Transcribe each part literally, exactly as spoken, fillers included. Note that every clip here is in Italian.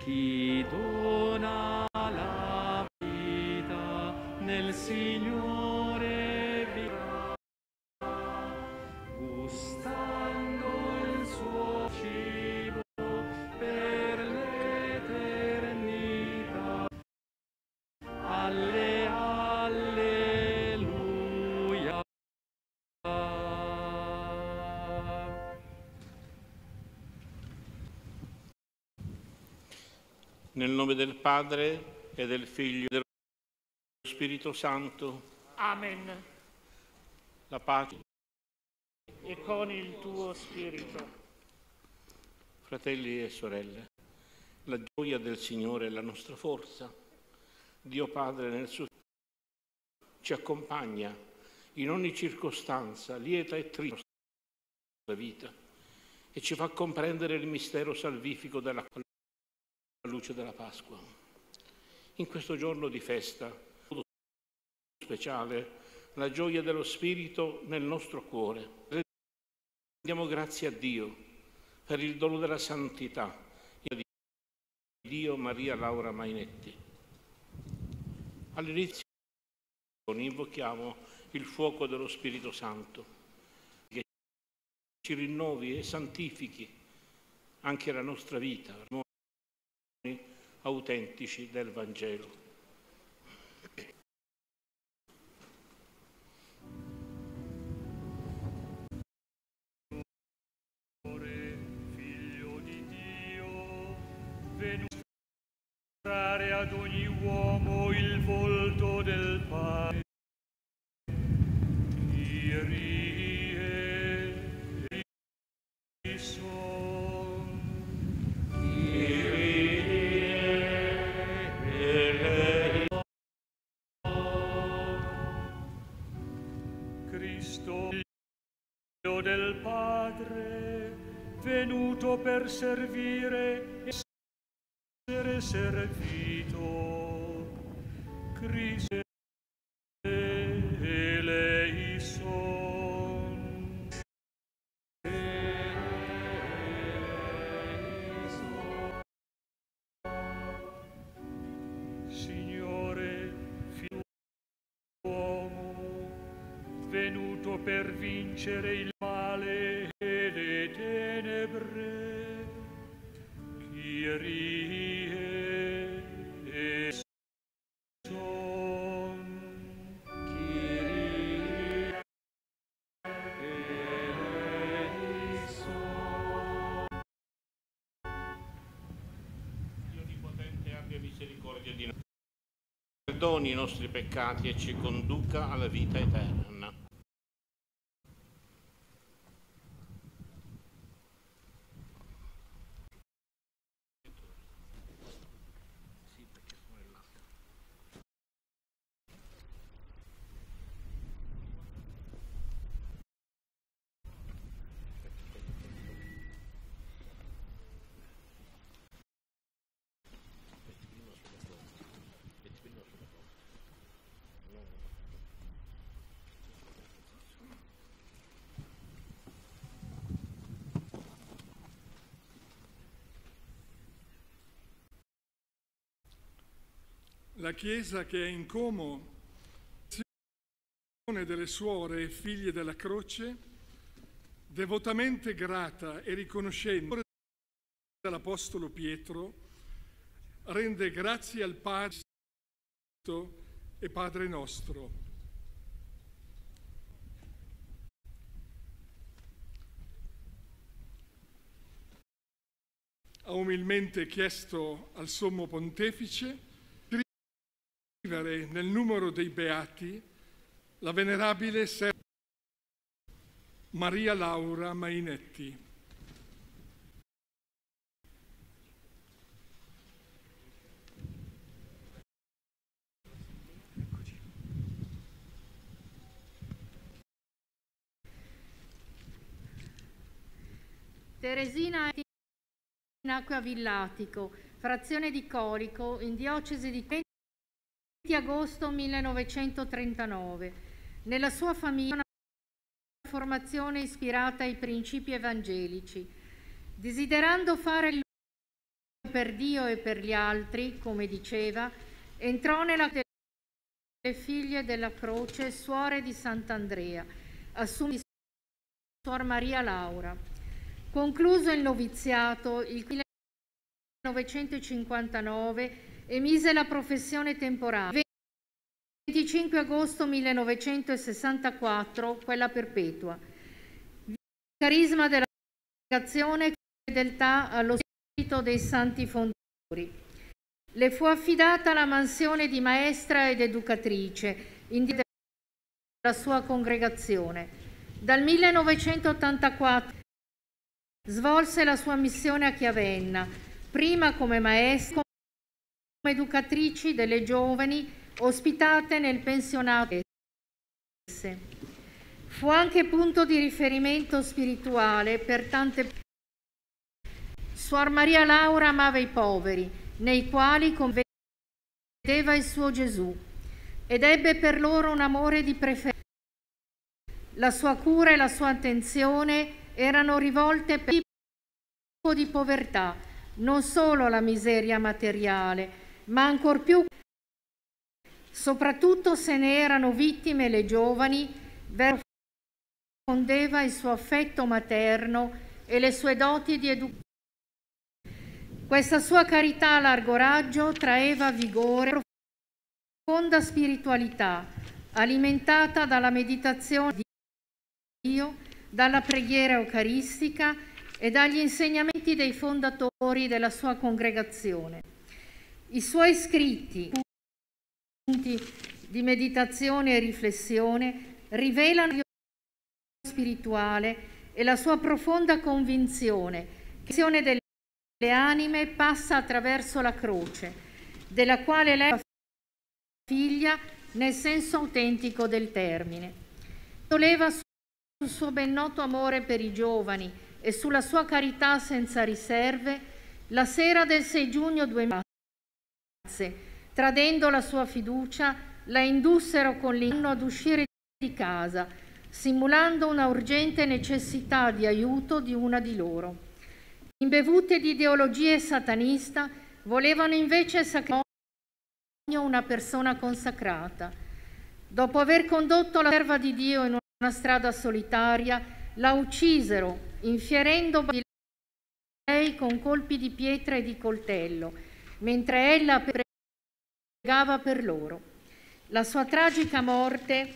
chi dona la vita nel Signore vivrà, gustando il suo cibo per l'eternità. Alle, alleluia. Nel nome del Padre e del Figlio e dello Spirito Santo. Amen. La pace E con il tuo spirito. Fratelli e sorelle, la gioia del Signore è la nostra forza. Dio Padre nel suo ci accompagna in ogni circostanza, lieta e triste della vita, e ci fa comprendere il mistero salvifico della luce della Pasqua. In questo giorno di festa speciale, la gioia dello Spirito nel nostro cuore. Rendiamo grazie a Dio per il dono della santità di Dio Maria Laura Mainetti. All'inizio invochiamo il fuoco dello Spirito Santo che ci rinnovi e santifichi anche la nostra vita, autentici del Vangelo. Figlio di Dio, venuto a mostrare ad ogni uomo il volto del Padre. Kyrie eleison. Cristo, Figlio del Padre, venuto per servire e essere servito. Cristo eleison. Signore, Figlio dell'uomo, venuto per vincere il male e le tenebre. Kyrie eleison. Kyrie eleison. Dio Onnipotente abbia misericordia di noi, perdoni i nostri peccati e ci conduca alla vita eterna. La Chiesa che è in Como, delle suore e figlie della croce, devotamente grata e riconoscente dell'Apostolo Pietro, rende grazie al Padre e Padre nostro. Ha umilmente chiesto al Sommo Pontefice nel numero dei beati la venerabile serva Maria Laura Mainetti. Teresina nacque a Villatico, frazione di Corico, in diocesi di venti agosto millenovecentotrentanove. Nella sua famiglia una formazione ispirata ai principi evangelici. Desiderando fare il per Dio e per gli altri, come diceva, entrò nella delle figlie della croce, suore di Sant'Andrea, assunti Suor Maria Laura. Concluso il noviziato, il millenovecentocinquantanove emise la professione temporanea. venticinque agosto millenovecentosessantaquattro, quella perpetua. Carisma della congregazione e fedeltà allo spirito dei santi fondatori. Le fu affidata la mansione di maestra ed educatrice in della sua congregazione. Dal millenovecentottantaquattro svolse la sua missione a Chiavenna, prima come maestra, come educatrici delle giovani ospitate nel pensionato. Fu anche punto di riferimento spirituale per tante persone. Suor Maria Laura amava i poveri, nei quali convedeva il suo Gesù, ed ebbe per loro un amore di preferenza. La sua cura e la sua attenzione erano rivolte per il tipo di povertà, non solo la miseria materiale, ma ancor più, soprattutto se ne erano vittime le giovani, verso fondeva il suo affetto materno e le sue doti di educazione. Questa sua carità a largo raggio traeva vigore e profonda spiritualità, alimentata dalla meditazione di Dio, dalla preghiera eucaristica e dagli insegnamenti dei fondatori della sua congregazione. I suoi scritti, punti di meditazione e riflessione, rivelano la sua spirituale e la sua profonda convinzione che l'azione delle le anime passa attraverso la croce, della quale lei è figlia nel senso autentico del termine. Soleva sul suo ben noto amore per i giovani e sulla sua carità senza riserve, la sera del sei giugno duemila, tradendo la sua fiducia, la indussero con l'inganno ad uscire di casa, simulando una urgente necessità di aiuto di una di loro. Imbevute di ideologie satanista, volevano invece sacrificare una persona consacrata. Dopo aver condotto la serva di Dio in una strada solitaria, la uccisero, infierendo lei con colpi di pietra e di coltello, mentre ella pregava per loro. La sua tragica morte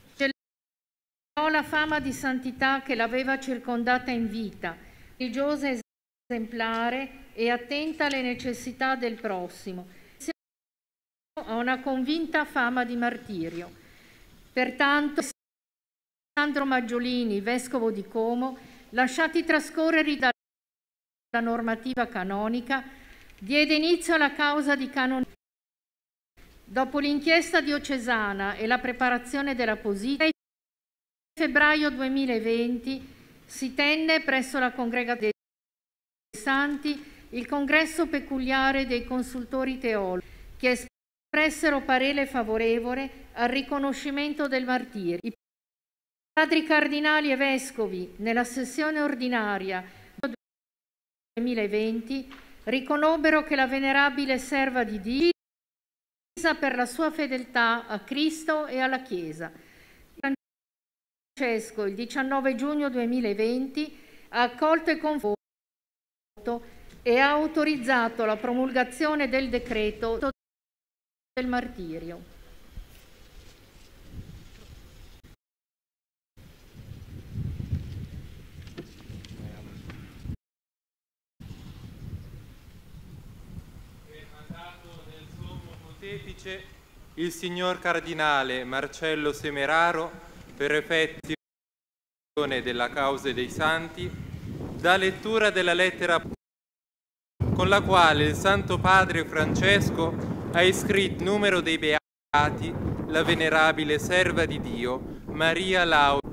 celò la fama di santità che l'aveva circondata in vita, religiosa e esemplare e attenta alle necessità del prossimo, ha una convinta fama di martirio. Pertanto, Sandro Maggiolini, vescovo di Como, lasciati trascorrere dalla normativa canonica, diede inizio alla causa di canonizzazione. Dopo l'inchiesta diocesana e la preparazione della posizione, il febbraio duemilaventi si tenne presso la Congregazione Santi il congresso peculiare dei consultori teologi che espressero parere favorevole al riconoscimento del martirio. I padri cardinali e vescovi nella sessione ordinaria duemilaventi riconobbero che la venerabile serva di Dio per la sua fedeltà a Cristo e alla Chiesa. Francesco il diciannove giugno duemilaventi ha accolto e convocato e ha autorizzato la promulgazione del decreto del martirio. Per mandato del Sommo Pontefice, il signor Cardinale Marcello Semeraro, per effetto della causa dei santi, dà lettura della lettera con la quale il Santo Padre Francesco ha iscritto il numero dei beati la venerabile serva di Dio Maria Laura.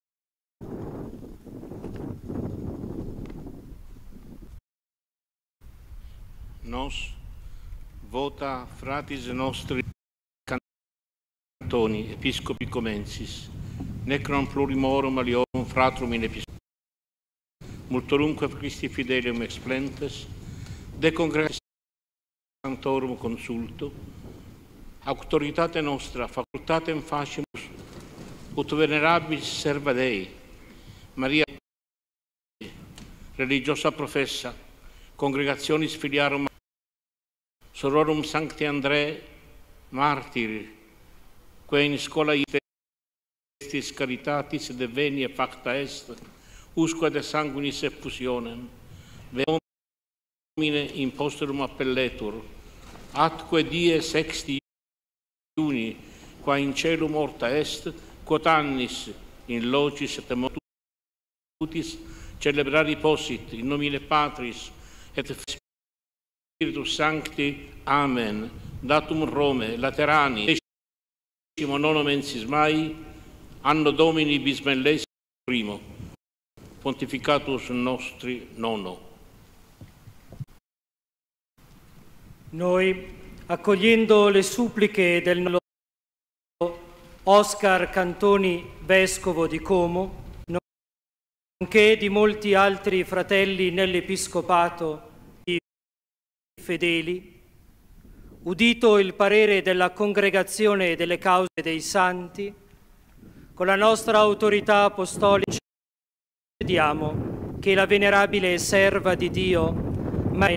Nos vota fratis nostri cantoni episcopi comensis, necron plurimorum aliorum fratrum in episcopi, multorumque Christi fidelium explentes, de congregatis Sanctorum consulto, auctoritate nostra, facultatem facimus, ut venerabilis serva Dei, Maria, religiosa professa, congregationis filiarum, sororum Sancti Andrei, martiri, quae in scola iestis caritatis devenia facta est, usque de sanguinis effusionem, Domine in posturum appelletur, atque die sexti Iuni, qua in cielo morta est, quot annis in locis et mortutis celebrari possit, in nomine Patris et Spiritus Sancti. Amen. Datum Rome, Laterani, decimo nono mensis Mai, anno Domini bismillesimo primo, pontificatus nostri nono. Noi, accogliendo le suppliche del Oscar Cantoni, vescovo di Como, nonché di molti altri fratelli nell'Episcopato di fedeli, udito il parere della Congregazione delle Cause dei Santi, con la nostra autorità apostolica chiediamo che la venerabile serva di Dio, Maria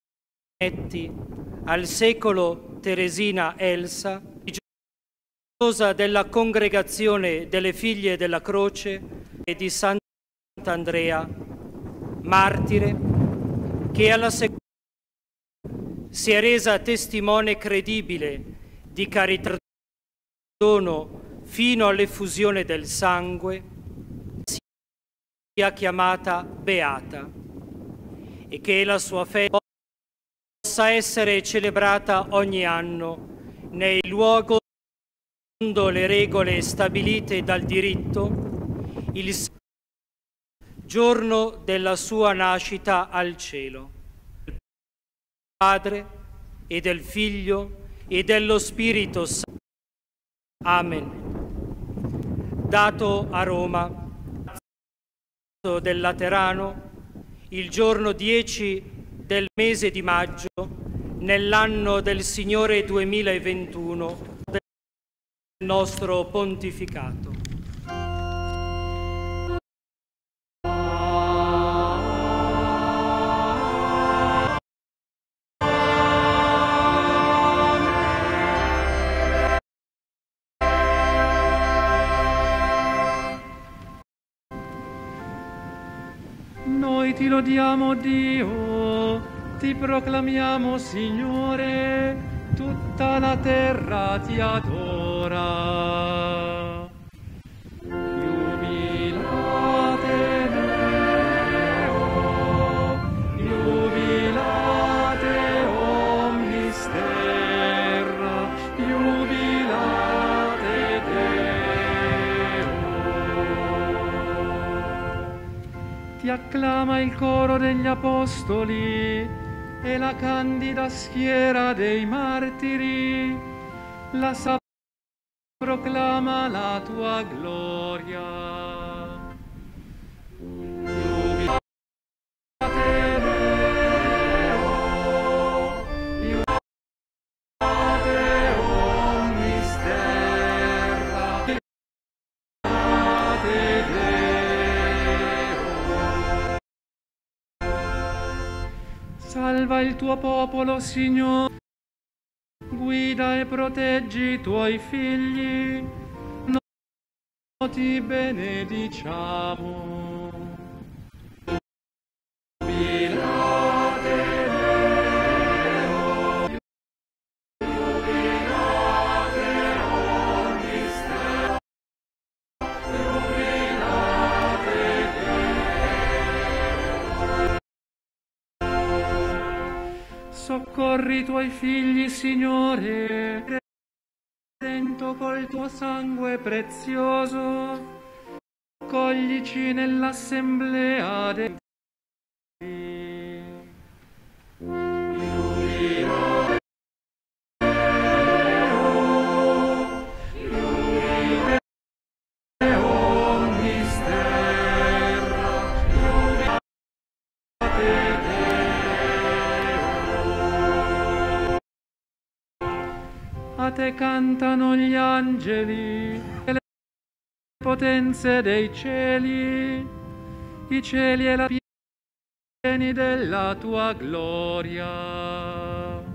al secolo Teresina Elsa, religiosa della Congregazione delle Figlie della Croce e di Sant'Andrea, martire, che alla seconda si è resa testimone credibile di carità e dono fino all'effusione del sangue, sia chiamata beata, e che la sua fede possa essere celebrata ogni anno nei luoghi secondo le regole stabilite dal diritto, il giorno della sua nascita al cielo. Del Padre e del Figlio e dello Spirito Santo. Amen. Dato a Roma del Laterano il giorno dieci del mese di maggio, nell'anno del Signore duemilaventuno, del nostro pontificato. Noi ti lodiamo, Dio, ti proclamiamo, Signore, tutta la terra ti adora. Jubilate Deo, jubilate omnis terra, jubilate Deo. Ti acclama il coro degli apostoli e la candida schiera dei martiri, la sapienza proclama la tua gloria. Jubilate Deo, jubilate omnis terra, jubilate Deo. Salva il tuo popolo, Signore, guida e proteggi i tuoi figli, noi ti benediciamo. Jubilate Deo, jubilate omnis terra, jubilate Deo. Soccorri i tuoi figli, Signore, redento col tuo sangue prezioso, coglici nell'assemblea dei Deo, jubilate omnis terra, jubilate Deo. te cantano gli angeli e le potenze dei cieli, i cieli e la pieni della tua gloria.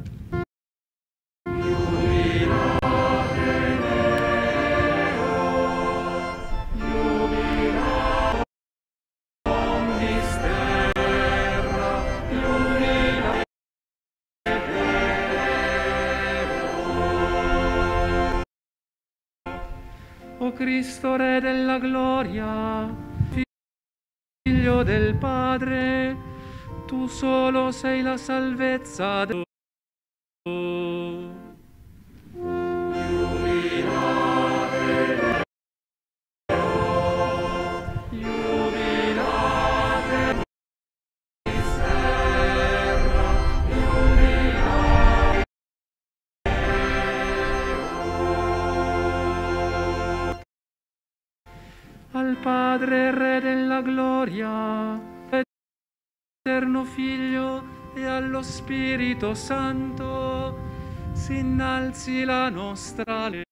O Cristo, Re della gloria, Figlio del Padre, tu solo sei la salvezza del mondo. Al Padre, Re della gloria, eterno Figlio, e allo Spirito Santo, si innalzi la nostra legge.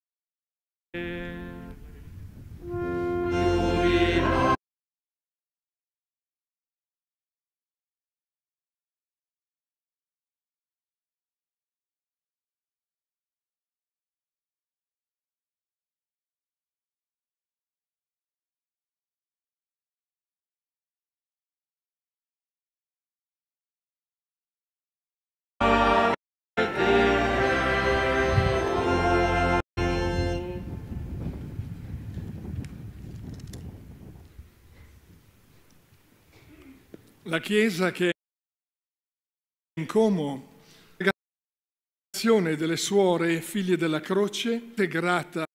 La Chiesa che è in Como, la congregazione delle suore figlie della croce, è grata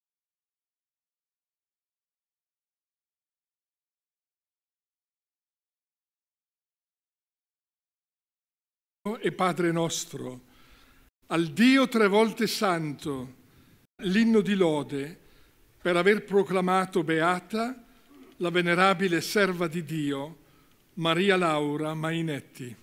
e Padre nostro, al Dio tre volte santo, l'inno di lode per aver proclamato beata la venerabile serva di Dio, Maria Laura Mainetti.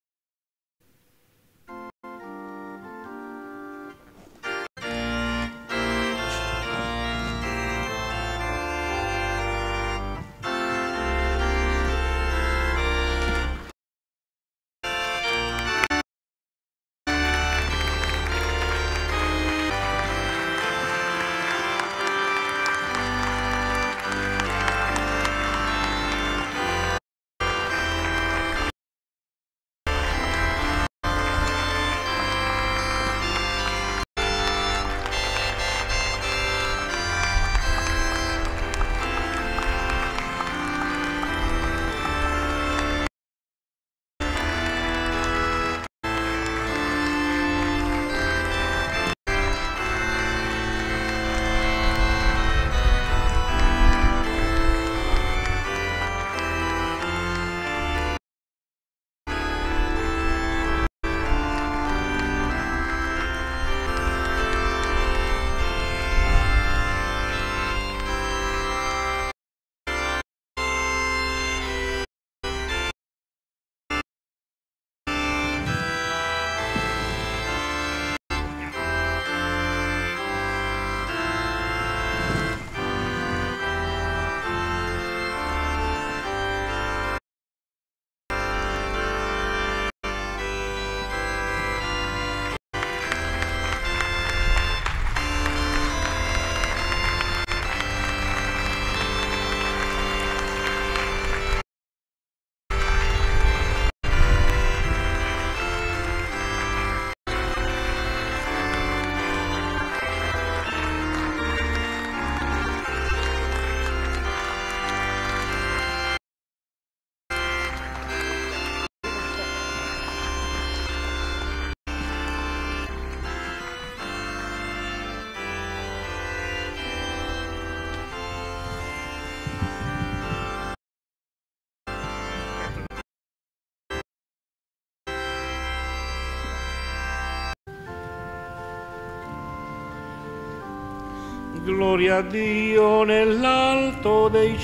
Gloria a Dio nell'alto dei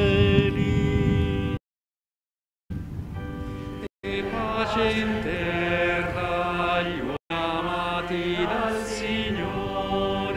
cieli. E pace in terra agli uomini amati dal Signore.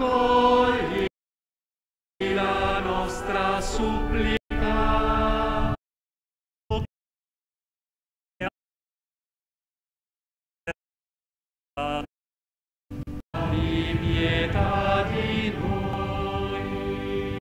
accogli la nostra supplica. Abbi pietà di noi.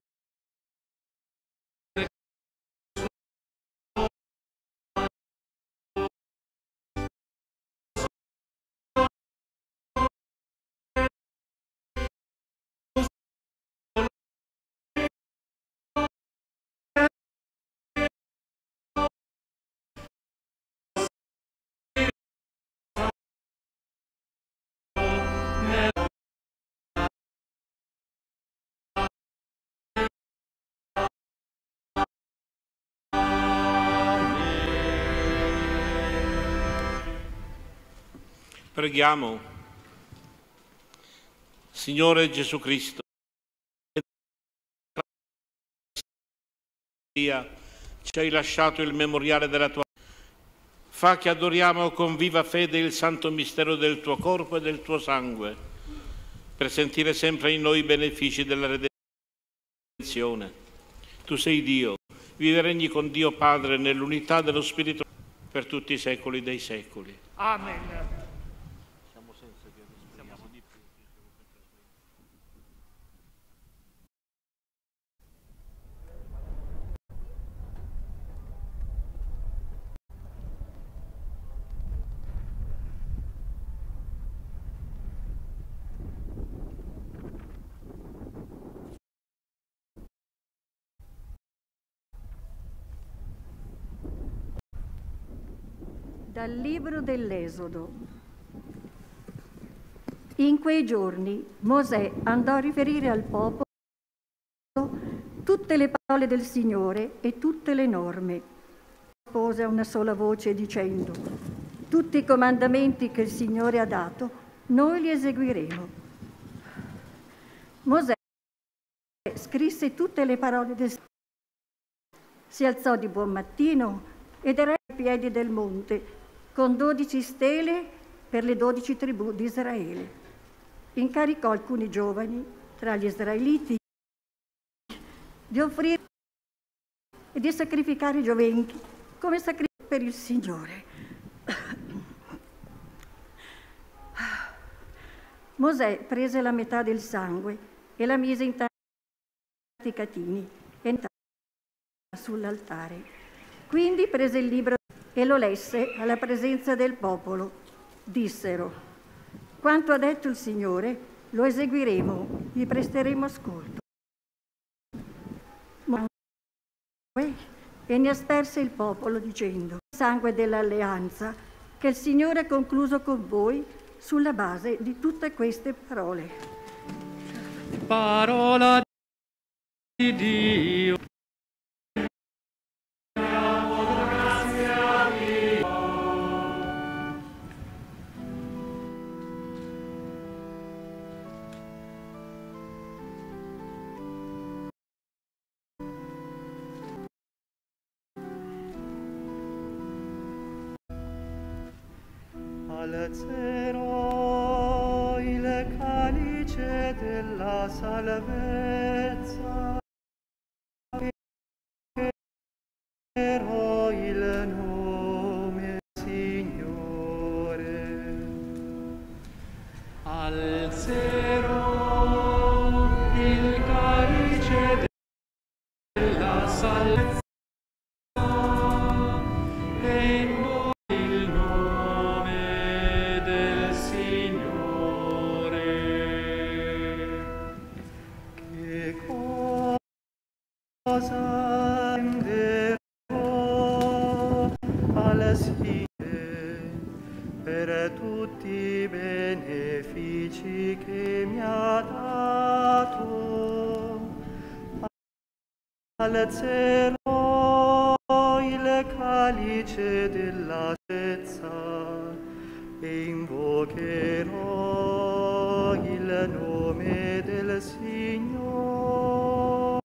Preghiamo. Signore Gesù Cristo, ci hai lasciato il memoriale della tua vita. Fa che adoriamo con viva fede il santo mistero del tuo corpo e del tuo sangue, per sentire sempre in noi i benefici della redenzione. Tu sei Dio, vivi e regni con Dio Padre nell'unità dello Spirito per tutti i secoli dei secoli. Amen. Dal libro dell'Esodo. In quei giorni Mosè andò a riferire al popolo tutte le parole del Signore e tutte le norme. Pose a una sola voce dicendo: tutti i comandamenti che il Signore ha dato, noi li eseguiremo. Mosè scrisse tutte le parole del Signore. Si alzò di buon mattino ed era ai piedi del monte, con dodici stele per le dodici tribù di Israele. Incaricò alcuni giovani tra gli israeliti di offrire e di sacrificare i giovenchi come sacrificio per il Signore. Mosè prese la metà del sangue e la mise in tanti catini e sull'altare. Quindi prese il libro e lo lesse alla presenza del popolo. Dissero: quanto ha detto il Signore lo eseguiremo, gli presteremo ascolto. E ne asperse il popolo dicendo: sangue dell'alleanza che il Signore ha concluso con voi sulla base di tutte queste parole. Parola di Dio. Alzerò il calice della salvezza, alzerò il nome Signore. Alzerò il calice della salvezza e il nome del Signore. Che cosa renderò al Signore per tutti i benefici che mi ha dato? Alzerò il calice della salvezza e invocherò il nome del Signore.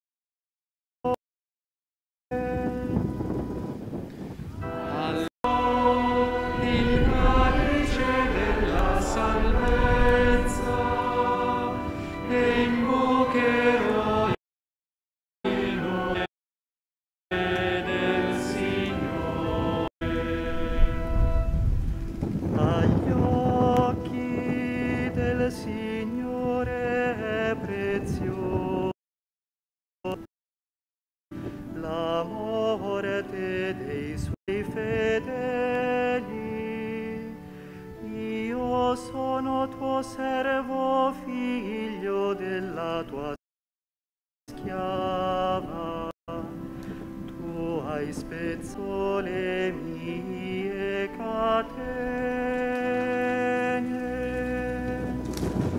Alzerò il calice della salvezza e hai spezzo le mie catene.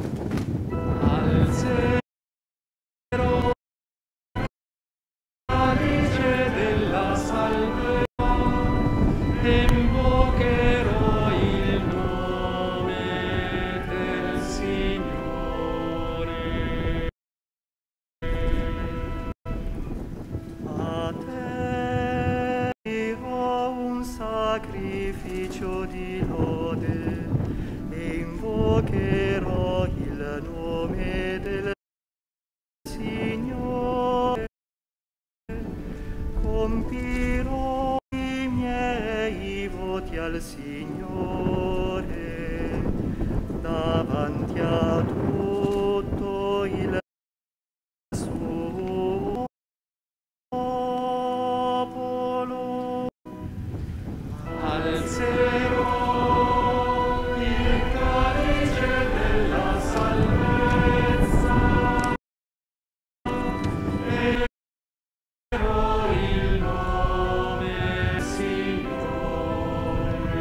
Alzerò calice della salvezza e invocherò il nome del Signore. A te dirò un sacrificio di lode e invocherò il nome del Signore. Compirò i miei voti al Signore davanti a tutto il suo popolo. Alzerò il calice della salvezza e invocherò il nome del Signore.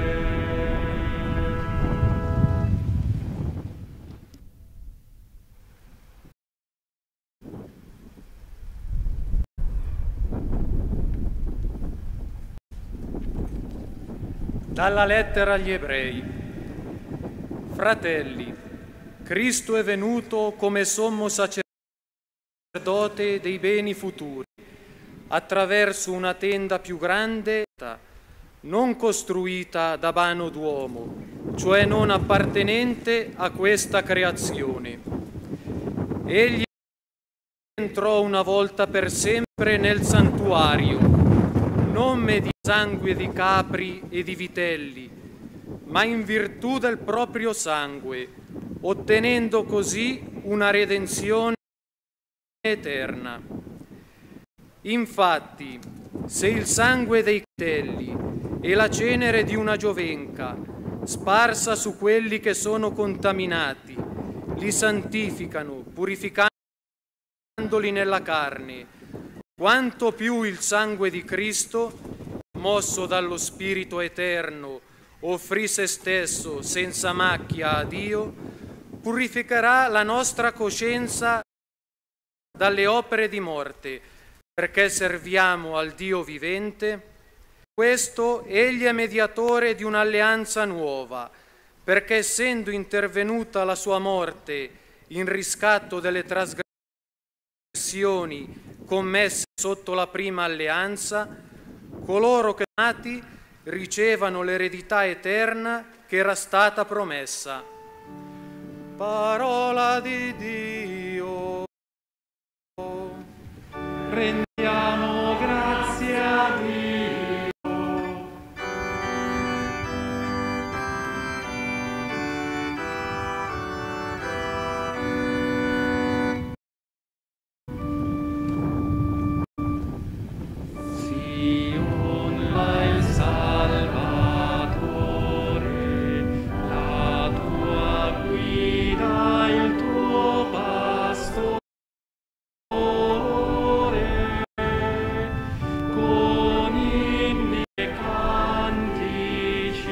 Dalla lettera agli Ebrei. Fratelli, Cristo è venuto come sommo sacerdote dei beni futuri, attraverso una tenda più grande, non costruita da mano d'uomo, cioè non appartenente a questa creazione. Egli entrò una volta per sempre nel santuario, non mediante sangue di capri e di vitelli, ma in virtù del proprio sangue, ottenendo così una redenzione eterna. Infatti, se il sangue dei vitelli e la cenere di una giovenca, sparsa su quelli che sono contaminati, li santificano, purificandoli nella carne, quanto più il sangue di Cristo, mosso dallo Spirito Eterno, offrì se stesso senza macchia a Dio, purificherà la nostra coscienza dalle opere di morte, perché serviamo al Dio vivente. Questo egli è mediatore di un'alleanza nuova, perché essendo intervenuta la sua morte in riscatto delle trasgressioni commesse sotto la prima alleanza, coloro che sono nati ricevano l'eredità eterna che era stata promessa. Parola di Dio. Rendiamo grazie a Dio. Sion va il Salvatore, la tua guida, il tuo pastore. Con inni e cantici.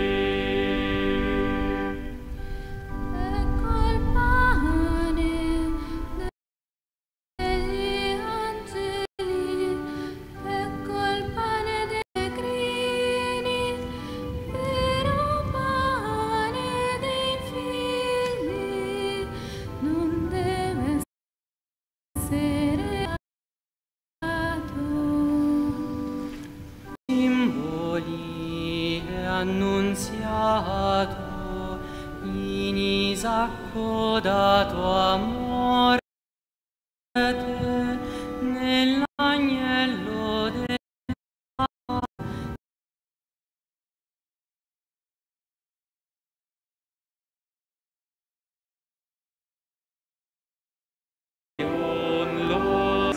Ecco il pane degli angeli, ecco il pane dei pellegrini, vero pane dei figli, non deve essere dato. Simboli è annunziato in Isacco dato amore nell'agnello del lo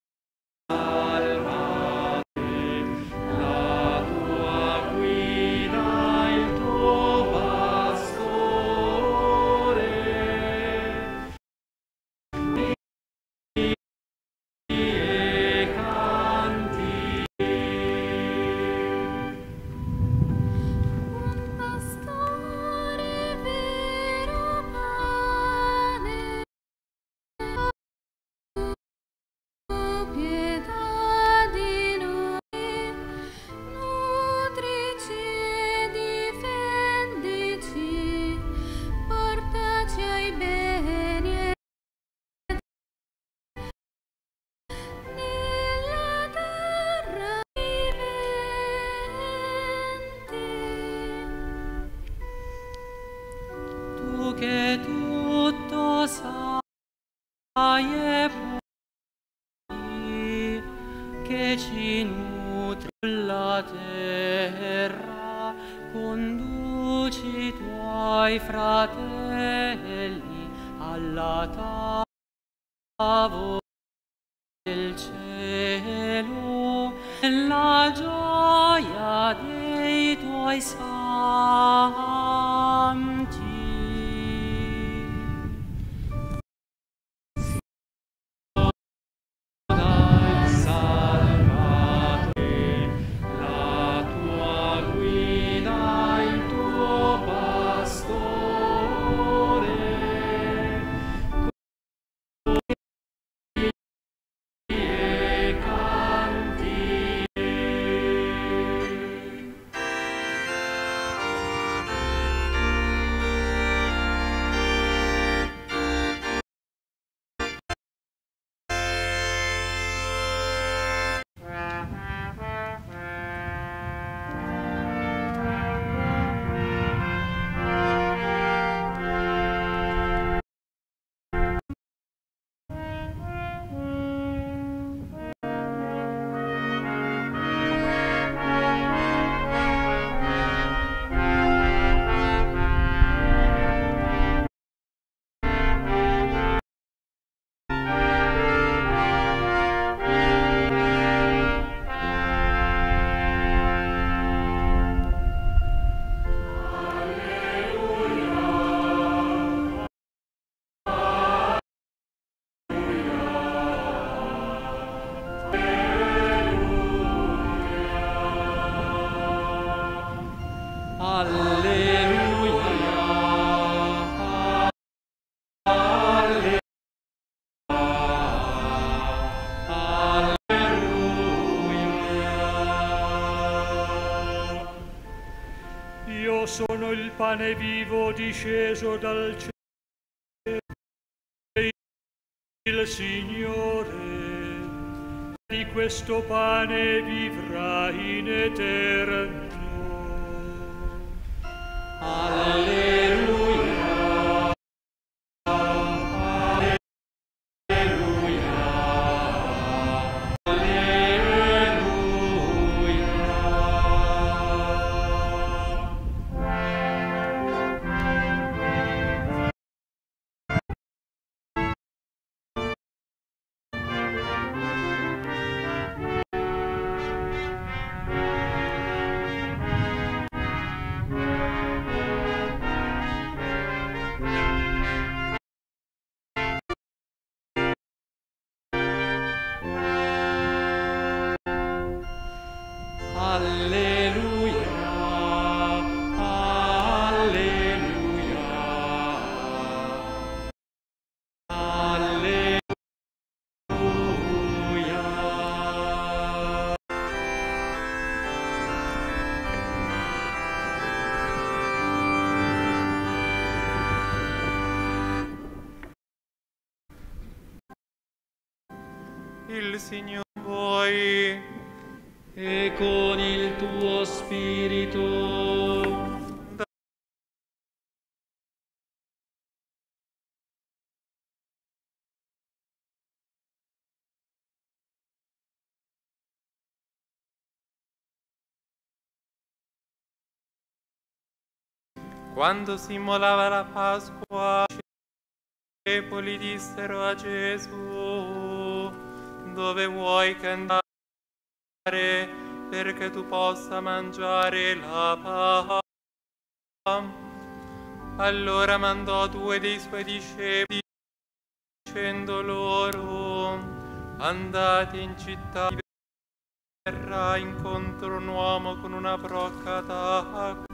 salvate, la tua guida, il tuo pastore. tutto sai e puoi, che ci nutri la terra, conduci i tuoi fratelli alla tavola del cielo, nella gioia dei tuoi santi. Dai Salvatore, la tua guida, il tuo pastore, e canti. Io sono il pane vivo disceso dal cielo, il Signore, di questo pane vivrà in eterno. Alleluia. Il Signore voi e con il tuo spirito. Quando si immolava la Pasqua, i discepoli dissero a Gesù: dove vuoi che andare perché tu possa mangiare la Pasqua? Allora mandò due dei suoi discepoli dicendo loro: andate in città, verrà incontro un uomo con una brocca d'acqua,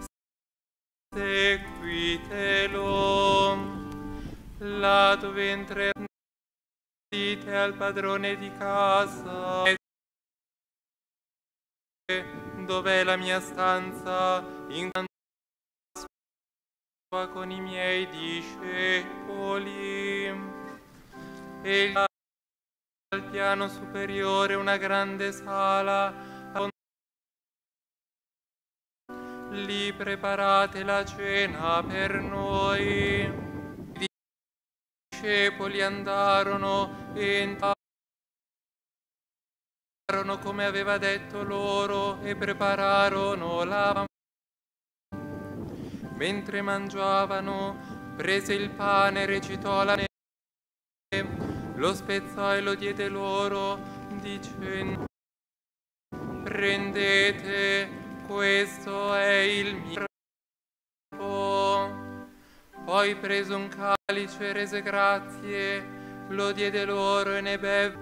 seguitelo. Là dove entrerete, dite al padrone di casa: dov'è la mia stanza in con i miei discepoli? E al piano superiore una grande sala, lì preparate la cena per noi. discepoli andarono e entrarono come aveva detto loro e prepararono la. Mentre mangiavano, prese il pane, recitò la neve, lo spezzò e lo diede loro, dicendo: prendete, questo è il mio corpo. Poi prese un calice, rese grazie, lo diede loro e ne bevve.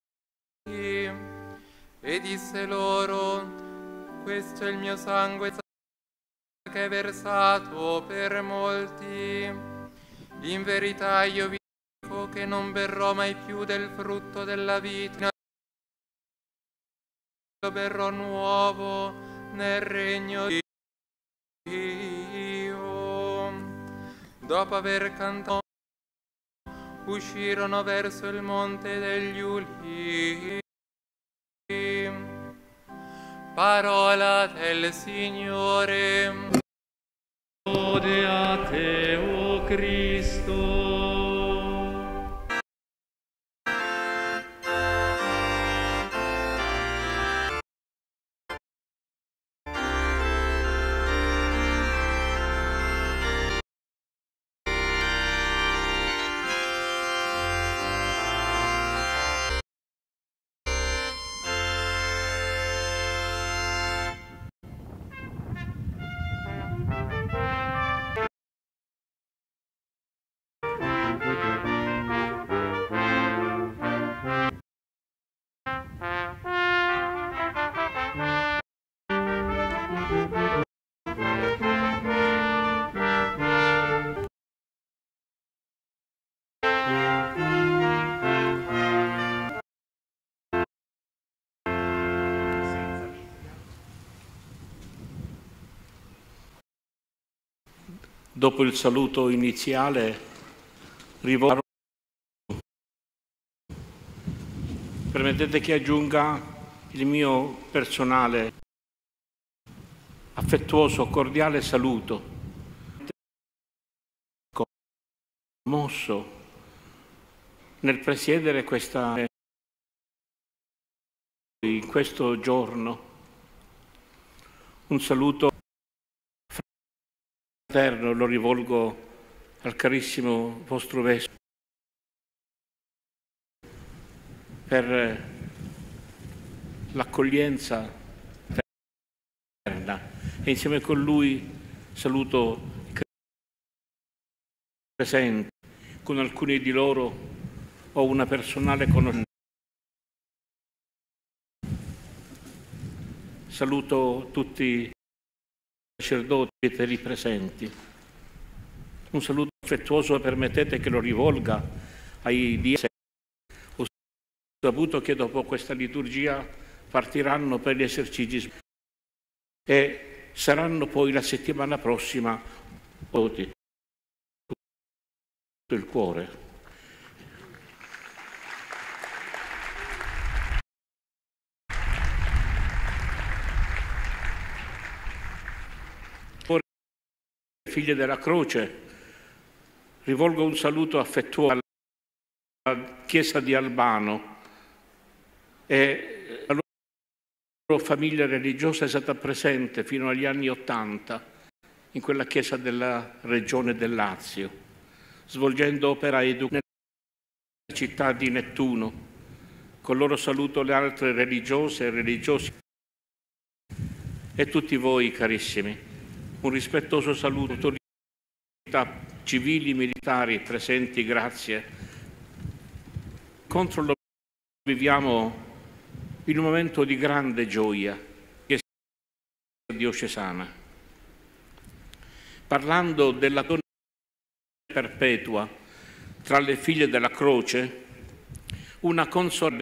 E disse loro: questo è il mio sangue che è versato per molti. In verità io vi dico che non berrò mai più del frutto della vita, lo berrò nuovo nel regno di Dio. Dopo aver cantato, uscirono verso il monte degli Ulivi. Parola del Signore. Lode a te, o Cristo. Dopo il saluto iniziale, rivolgo. Permettete che aggiunga il mio personale, affettuoso, cordiale saluto, commosso nel presiedere questa, in questo giorno, un saluto fraterno lo rivolgo al carissimo vostro vescovo per l'accoglienza fraterna e insieme con lui saluto i presenti. Con alcuni di loro ho una personale conoscenza. Saluto tutti i sacerdoti e i presenti. Un saluto affettuoso, permettete che lo rivolga ai dieci. Ho saputo che dopo questa liturgia partiranno per gli esercizi e saranno poi la settimana prossima tutto il cuore. Figlie della Croce, rivolgo un saluto affettuoso alla Chiesa di Albano e la loro famiglia religiosa è stata presente fino agli anni Ottanta in quella Chiesa della Regione del Lazio, svolgendo opera educativa nella città di Nettuno. Con loro saluto le altre religiose e religiosi e tutti voi carissimi. Un rispettoso saluto a tutte le autorità civili e militari presenti, grazie. Contro lo viviamo in un momento di grande gioia, che è la diocesana. Parlando della donna perpetua tra le figlie della Croce, una consorte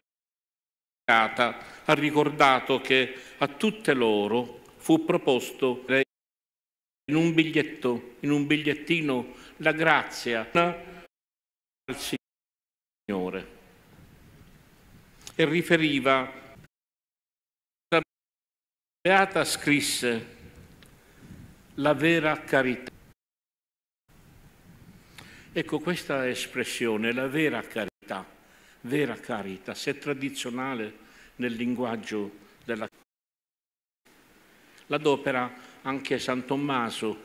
ha ricordato che a tutte loro fu proposto in un biglietto, in un bigliettino, la grazia al Signore. E riferiva, la Beata scrisse la vera carità. Ecco, questa espressione, la vera carità, vera caritas, è tradizionale nel linguaggio della l'adopera anche San Tommaso,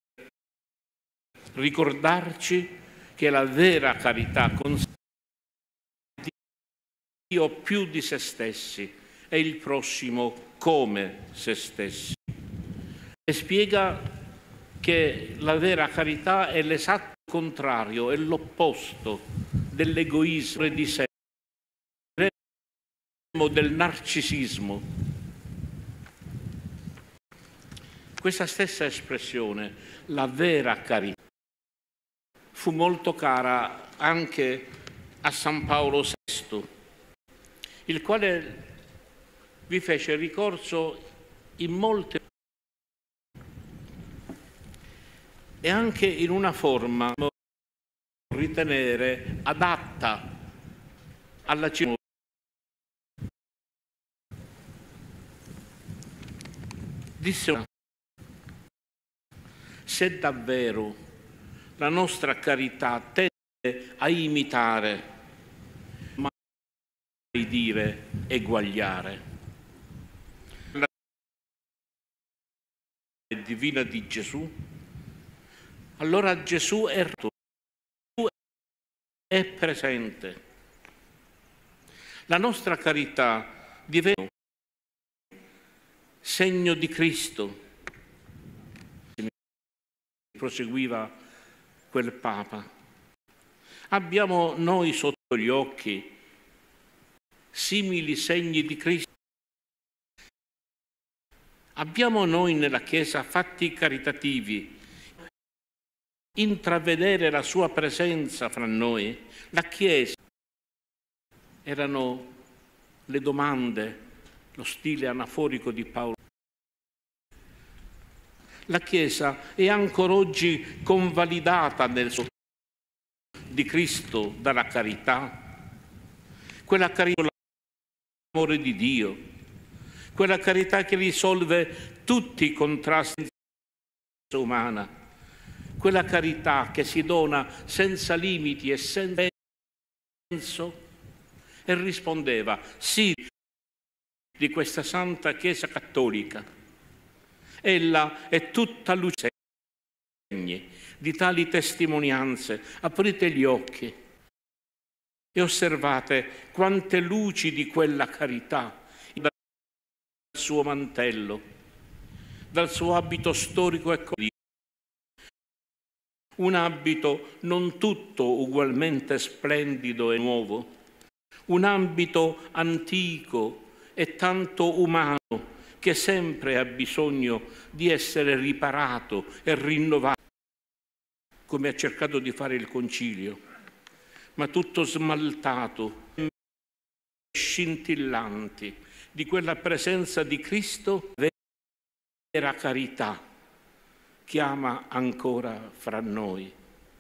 ricordarci che la vera carità consente di Dio più di se stessi e il prossimo come se stessi. E spiega che la vera carità è l'esatto contrario, è l'opposto dell'egoismo di sé, del narcisismo. Questa stessa espressione, la vera carità, fu molto cara anche a San Paolo sesto, il quale vi fece ricorso in molte e anche in una forma ritenere adatta alla città. Disse: se davvero la nostra carità tende a imitare, ma di dire eguagliare la divina di Gesù, allora Gesù è, è presente. La nostra carità diventa segno di Cristo. Proseguiva quel Papa. Abbiamo noi sotto gli occhi simili segni di Cristo. Abbiamo noi nella Chiesa fatti caritativi, intravedere la sua presenza fra noi. La Chiesa erano le domande, lo stile anaforico di Paolo. La Chiesa è ancora oggi convalidata nel suo di Cristo dalla carità, quella carità l'amore di Dio, quella carità che risolve tutti i contrasti della umana, quella carità che si dona senza limiti e senza senso. E rispondeva sì di questa Santa Chiesa Cattolica. Ella è tutta luce di tali testimonianze. Aprite gli occhi e osservate quante luci di quella carità dal suo mantello, dal suo abito storico e colorido. Un abito non tutto ugualmente splendido e nuovo, un abito antico e tanto umano che sempre ha bisogno di essere riparato e rinnovato, come ha cercato di fare il Concilio, ma tutto smaltato, scintillanti di quella presenza di Cristo, vera carità, chiama ancora fra noi.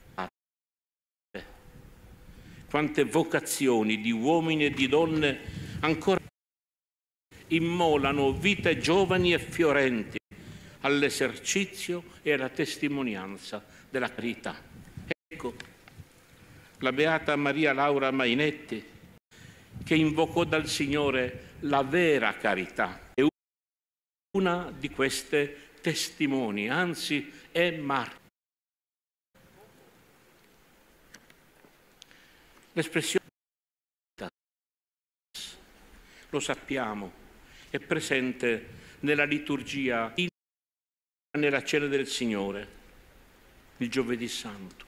Quante vocazioni di uomini e di donne ancora immolano vite giovani e fiorenti all'esercizio e alla testimonianza della carità. Ecco, la Beata Maria Laura Mainetti, che invocò dal Signore la vera carità, è una di queste testimoni, anzi è martire. L'espressione, lo sappiamo, è presente nella liturgia, nella cena del Signore, il giovedì santo,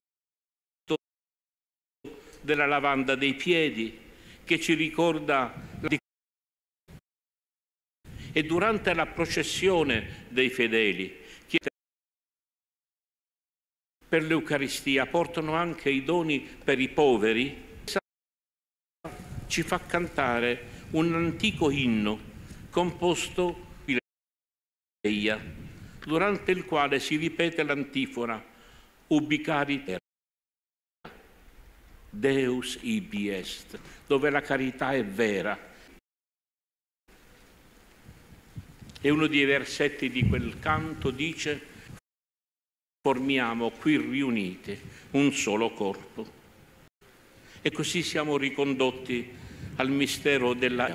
della lavanda dei piedi che ci ricorda la... e durante la processione dei fedeli che per l'Eucaristia portano anche i doni per i poveri, ci fa cantare un antico inno composto di Leia, durante il quale si ripete l'antifona Ubi cariter Deus ibi est, dove la carità è vera. E uno dei versetti di quel canto dice: formiamo qui riuniti un solo corpo. E così siamo ricondotti al mistero della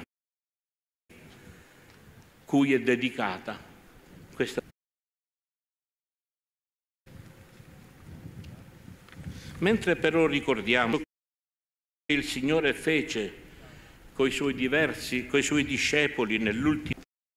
cui è dedicata questa. Mentre però ricordiamo che il Signore fece coi suoi diversi, coi suoi discepoli nell'ultimo,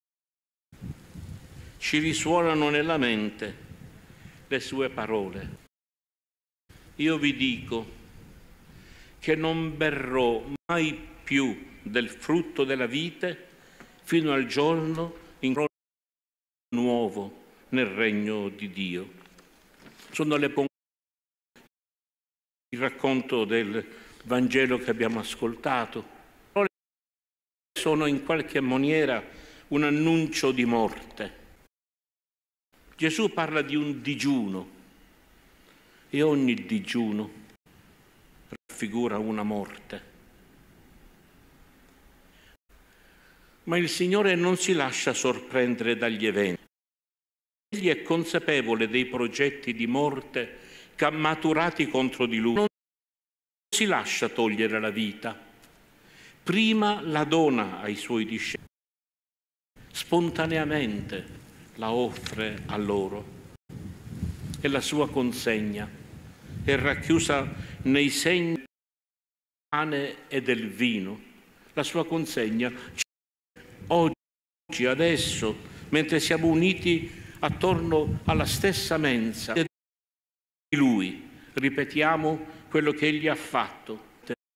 ci risuonano nella mente le sue parole. Io vi dico che non berrò mai più del frutto della vite fino al giorno in cui nuovo nel regno di Dio. Sono le pon- il racconto del Vangelo che abbiamo ascoltato. Sono in qualche maniera un annuncio di morte. Gesù parla di un digiuno e ogni digiuno raffigura una morte. Ma il Signore non si lascia sorprendere dagli eventi. Egli è consapevole dei progetti di morte maturati contro di lui. Non si lascia togliere la vita. Prima la dona ai suoi discepoli, spontaneamente la offre a loro e la sua consegna è racchiusa nei segni del pane e del vino. La sua consegna oggi, adesso, mentre siamo uniti attorno alla stessa mensa di Lui, ripetiamo quello che Egli ha fatto.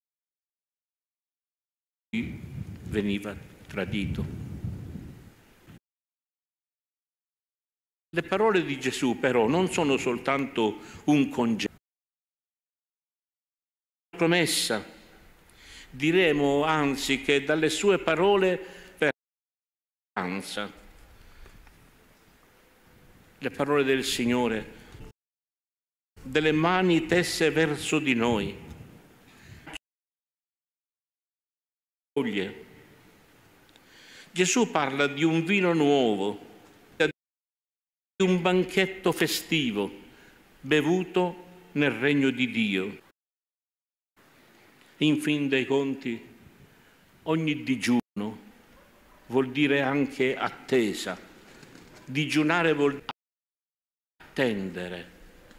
Veniva tradito. Le parole di Gesù però non sono soltanto un congedo, una promessa. Diremo anzi che dalle sue parole per speranza. Le parole del Signore, delle mani tesse verso di noi. Gesù parla di un vino nuovo, di un banchetto festivo bevuto nel regno di Dio. In fin dei conti, ogni digiuno vuol dire anche attesa. Digiunare vuol dire attendere.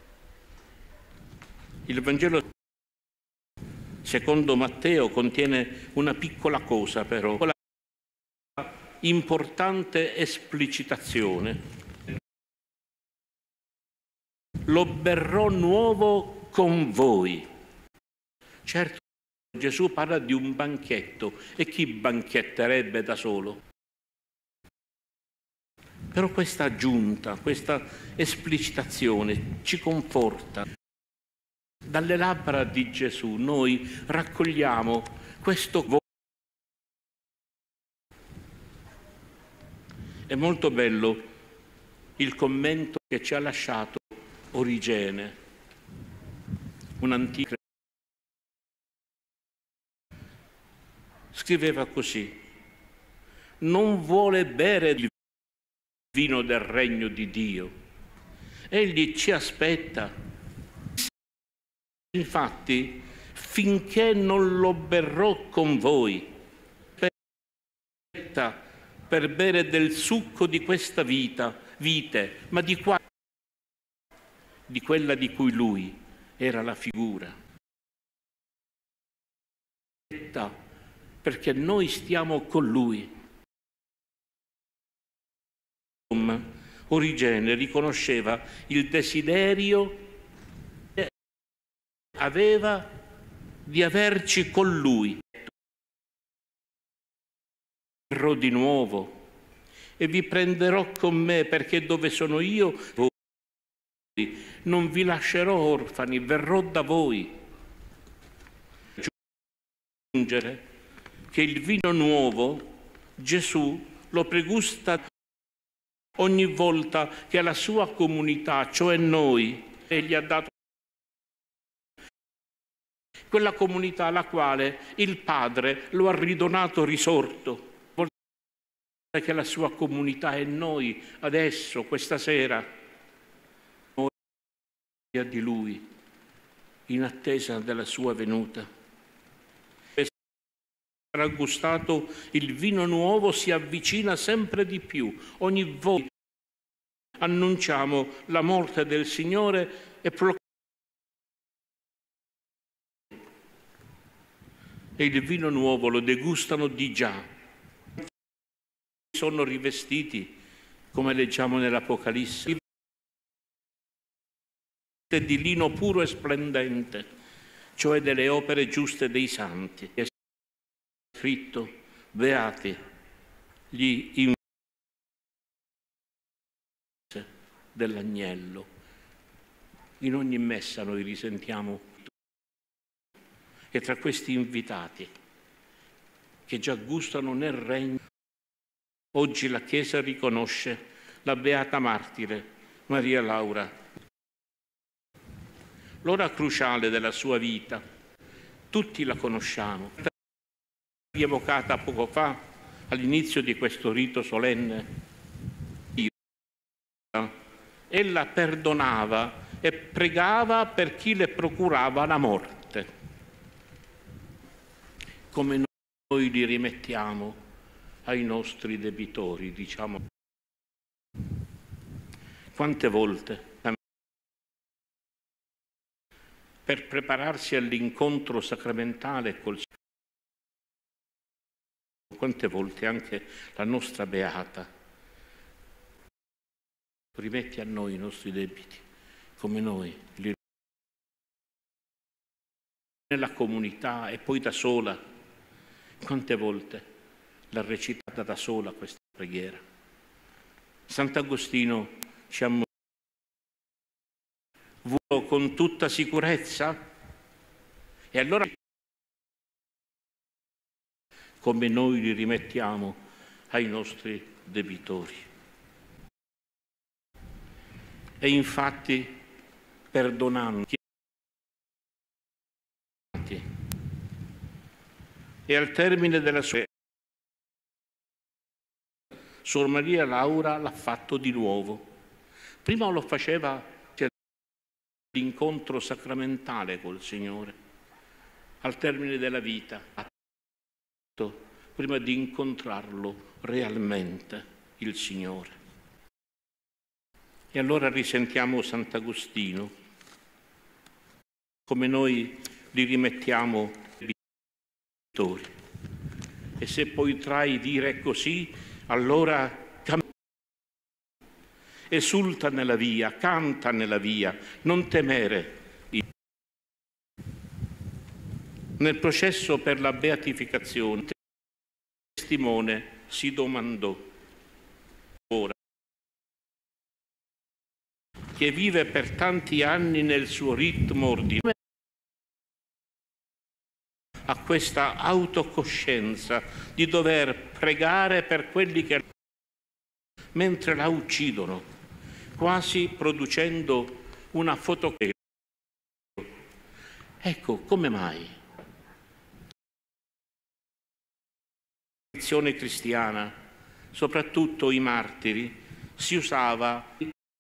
Il Vangelo secondo Matteo contiene una piccola cosa però, una importante esplicitazione. Lo berrò nuovo con voi. Certo, Gesù parla di un banchetto e chi banchetterebbe da solo? Però questa aggiunta, questa esplicitazione ci conforta. Dalle labbra di Gesù noi raccogliamo questo voto. È molto bello il commento che ci ha lasciato Origene, un antico. Scriveva così: non vuole bere il vino del regno di Dio. Egli ci aspetta. Infatti, finché non lo berrò con voi, aspetta per bere del succo di questa vita, vite, ma di qua, di quella di cui lui era la figura. Aspetta perché noi stiamo con lui. Origene riconosceva il desiderio che aveva di averci con lui. Verrò di nuovo e vi prenderò con me, perché dove sono io voi. Non vi lascerò orfani, verrò da voi. Aggiungere che il vino nuovo Gesù lo pregusta ogni volta che alla sua comunità, cioè noi, egli ha dato quella comunità alla quale il Padre lo ha ridonato risorto. Vuol dire che la sua comunità è noi, adesso, questa sera. Noi di Lui, in attesa della sua venuta. Raggustato, il vino nuovo si avvicina sempre di più. Ogni volta annunciamo la morte del Signore e proclamiamo. E il vino nuovo lo degustano di già. Sono rivestiti, come leggiamo nell'Apocalisse, di lino puro e splendente, cioè delle opere giuste dei santi. È scritto: beati gli in dell'agnello. In ogni messa noi risentiamo che tra questi invitati che già gustano nel regno, oggi la Chiesa riconosce la beata martire Maria Laura. L'ora cruciale della sua vita, tutti la conosciamo, rievocata poco fa all'inizio di questo rito solenne. Ella perdonava e pregava per chi le procurava la morte. Come noi li rimettiamo ai nostri debitori, diciamo. Quante volte per prepararsi all'incontro sacramentale col Signore, quante volte anche la nostra beata rimetti a noi i nostri debiti, come noi li nella comunità e poi da sola. Quante volte l'ha recitata da sola questa preghiera. Sant'Agostino ci ha vuoi con tutta sicurezza? E allora come noi li rimettiamo ai nostri debitori. E infatti perdonando e al termine della sua Suor Maria Laura l'ha fatto di nuovo. Prima lo faceva l'incontro sacramentale col Signore, al termine della vita, prima di incontrarlo realmente il Signore. E allora risentiamo Sant'Agostino, come noi li rimettiamo ai debitori. E se poi trai dire così, allora esulta nella via, canta nella via, non temere. Nel processo per la beatificazione, il testimone si domandò: ora, che vive per tanti anni nel suo ritmo ordinario, a questa autocoscienza di dover pregare per quelli che mentre la uccidono, quasi producendo una fotografia. Ecco, come mai? La tradizione cristiana, soprattutto i martiri, si usava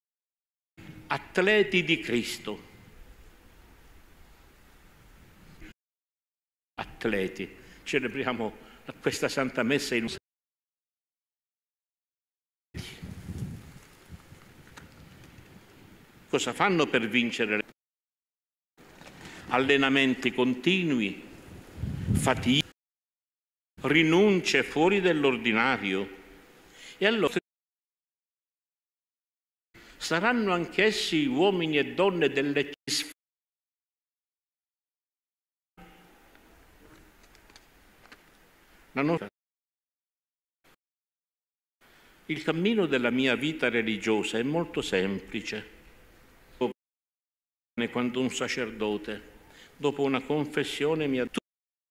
atleti di Cristo. Atleti. Celebriamo questa Santa Messa in cosa fanno per vincere? Allenamenti continui, fatiche, rinunce fuori dell'ordinario. E allora saranno anch'essi uomini e donne delle la nostra. Il cammino della mia vita religiosa è molto semplice. Quando un sacerdote, dopo una confessione, mi ha detto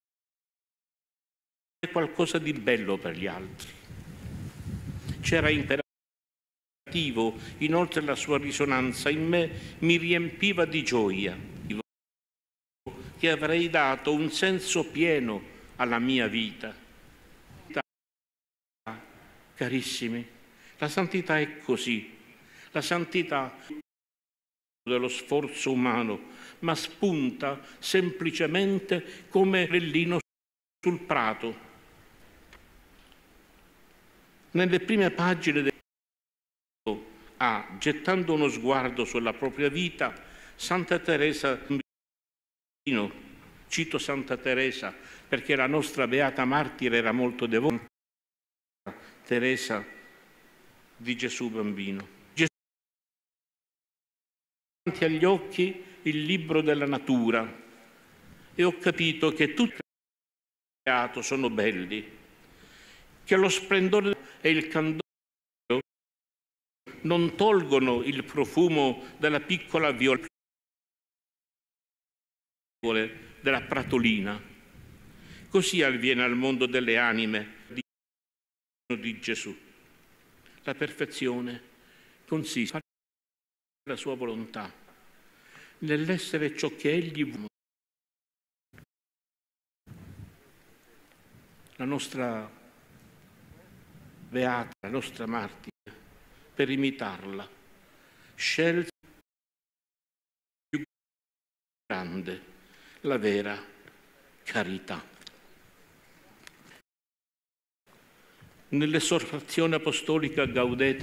qualcosa di bello per gli altri. C'era imperativo, inoltre la sua risonanza in me mi riempiva di gioia, che avrei dato un senso pieno alla mia vita. Carissimi, la santità è così, la santità dello sforzo umano, ma spunta semplicemente come l'ellino sul prato. Nelle prime pagine del libro A, gettando uno sguardo sulla propria vita, Santa Teresa Bambino, cito Santa Teresa perché la nostra beata martire era molto devota, Teresa di Gesù Bambino. Gesù davanti agli occhi il libro della natura e ho capito che tutti i creati sono belli, che lo splendore e il candore non tolgono il profumo della piccola viola della pratolina. Così avviene al mondo delle anime di Gesù. La perfezione consiste nella sua volontà, nell'essere ciò che Egli vuole. La nostra beata, la nostra martire, per imitarla, scelse più grande, la vera carità. Nell'esortazione apostolica Gaudete,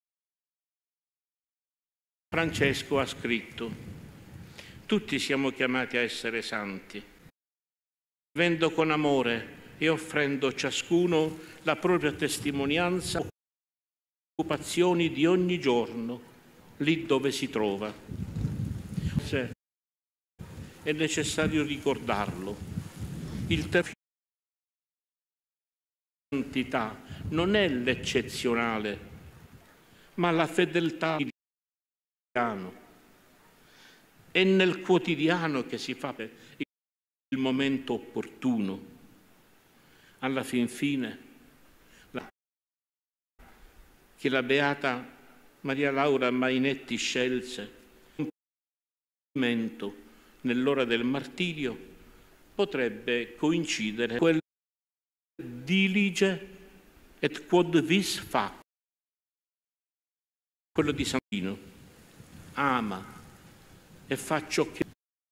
Francesco ha scritto: tutti siamo chiamati a essere santi, vivendo con amore e offrendo ciascuno la propria testimonianza, occupazioni di ogni giorno, lì dove si trova. È necessario ricordarlo. Il termine santità non è l'eccezionale, ma la fedeltà al quotidiano. È nel quotidiano che si fa il momento opportuno. Alla fin fine, la, che la beata Maria Laura Mainetti scelse un momento nell'ora del martirio potrebbe coincidere quel dilige et quod vis fac, quello di Santino, ama e fa ciò che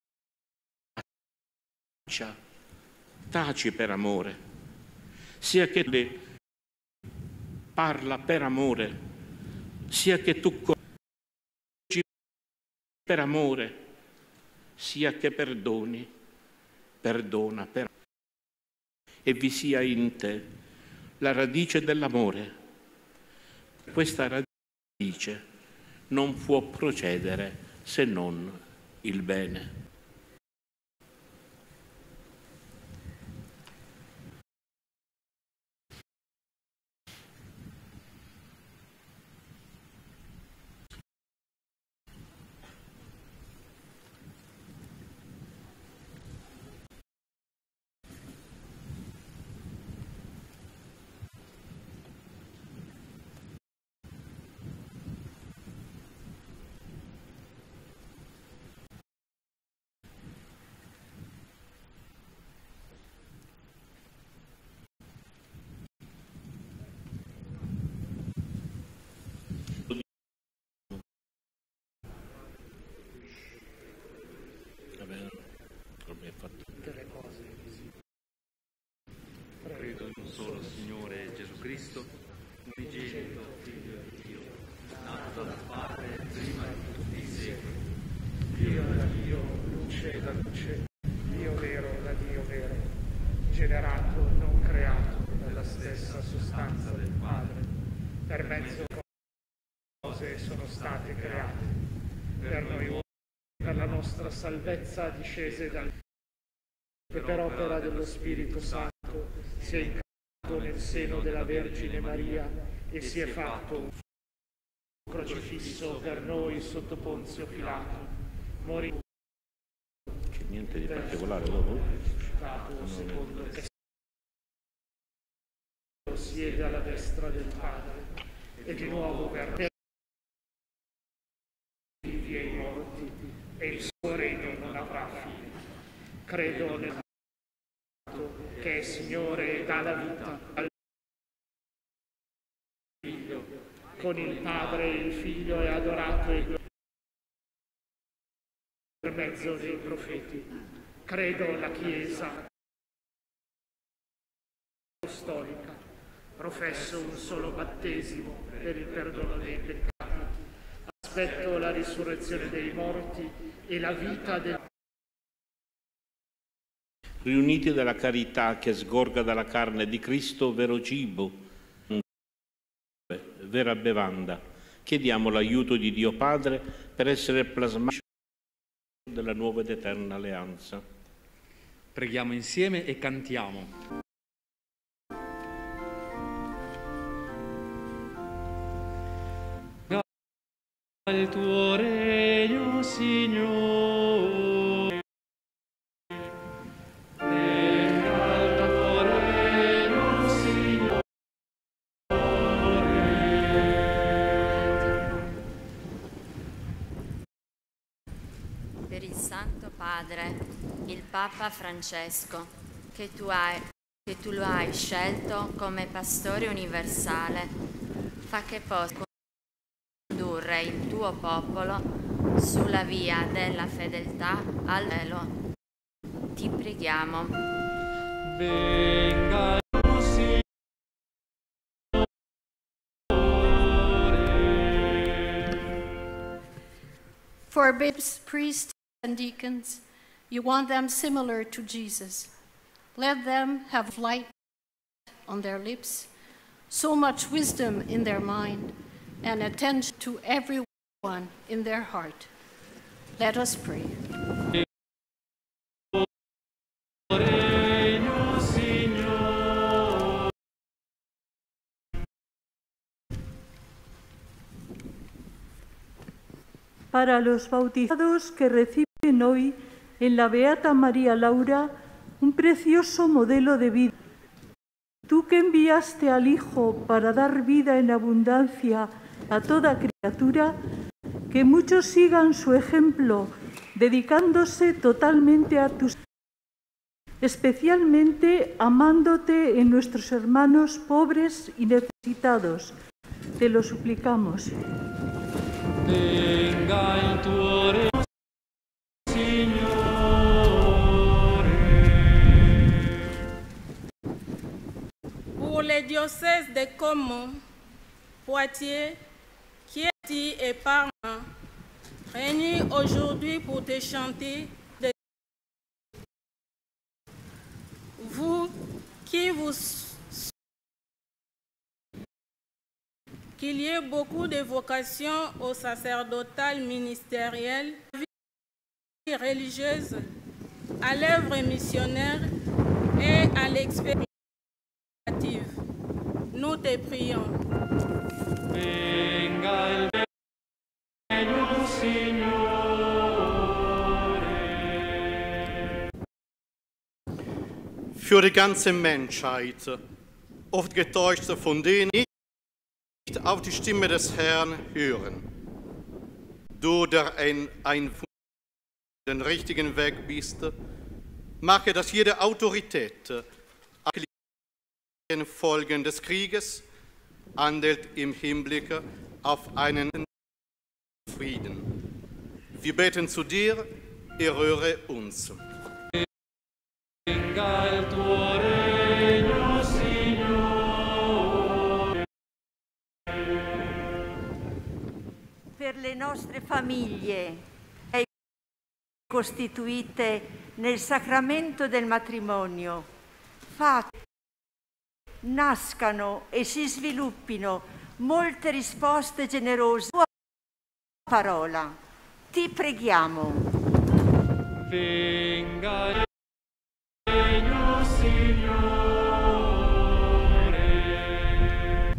faccia, taci per amore, sia che le parla per amore, sia che tu correggi per amore, sia che perdoni, perdona per amore. E vi sia in te la radice dell'amore. Questa radice non può procedere se non il bene. Credo in un solo Signore Gesù Cristo, unigenito Figlio di Dio, nato dal Padre prima di tutti i secoli. Dio da Dio, luce da luce, Dio vero da Dio vero, generato, non creato, dalla stessa sostanza del Padre. Per mezzo di cose sono state create, per noi uomini, per la nostra salvezza discese dal che per opera dello Spirito Santo si è incarnato nel seno della Vergine Maria e si è fatto un crocifisso per noi sotto Ponzio Pilato, morì. C'è niente di particolare dopo? Risuscitato secondo che siede alla destra del Padre e di nuovo verrà i vivi e i morti e il suo regno non avrà fine. Credo nel che è Signore e dà la vita al Figlio, con il Padre e il Figlio è adorato e glorificato mezzo dei profeti. Credo alla Chiesa apostolica. Professo un solo battesimo per il perdono dei peccati. Aspetto la risurrezione dei morti e la vita del... Riuniti dalla carità che sgorga dalla carne di Cristo, vero cibo, vera bevanda, chiediamo l'aiuto di Dio Padre per essere plasmatici della nuova ed eterna alleanza. Preghiamo insieme e cantiamo. Al tuo regno, Signore, venga al tuo regno, Signore. Per il Santo Padre, il Papa Francesco, che tu, hai, che tu lo hai scelto come pastore universale, fa che possa condurre il tuo popolo sulla via della fedeltà al cielo. Ti preghiamo. Venga, Signore. For bishops, priests, and deacons, you want them similar to Jesus. Let them have light on their lips, so much wisdom in their mind, and attention to everyone in their heart. Let us pray. Para los bautizados que reciben hoy en la Beata María Laura un precioso modelo de vida. Tú que enviaste al Hijo para dar vida en abundancia a toda criatura, que muchos sigan su ejemplo, dedicándose totalmente a tus, especialmente amándote en nuestros hermanos pobres y necesitados. Te lo suplicamos. Venga il tuo regno, Signore. Pour les diocèses de Como, Poitiers, Chieti et Parme, réunis aujourd'hui pour te chanter, de... vous qui vous qu'il y ait beaucoup de vocations au sacerdotal ministériel, à la vie religieuse, à l'œuvre missionnaire et à l'expérience créative. Nous te prions. Venga il regno, Signore. Für die ganze Menschheit, oft getäuscht von denen, nicht auf die Stimme des Herrn hören. Du, der ein, ein den richtigen Weg bist, mache, dass jede Autorität den Folgen des Krieges handelt im Hinblick auf einen Frieden. Wir beten zu dir, erhöre uns. Venga il tuo regno, Signore. Per le nostre famiglie costituite nel sacramento del matrimonio, fate, nascano e si sviluppino molte risposte generose alla tua parola. Ti preghiamo. Venga il regno, Signore.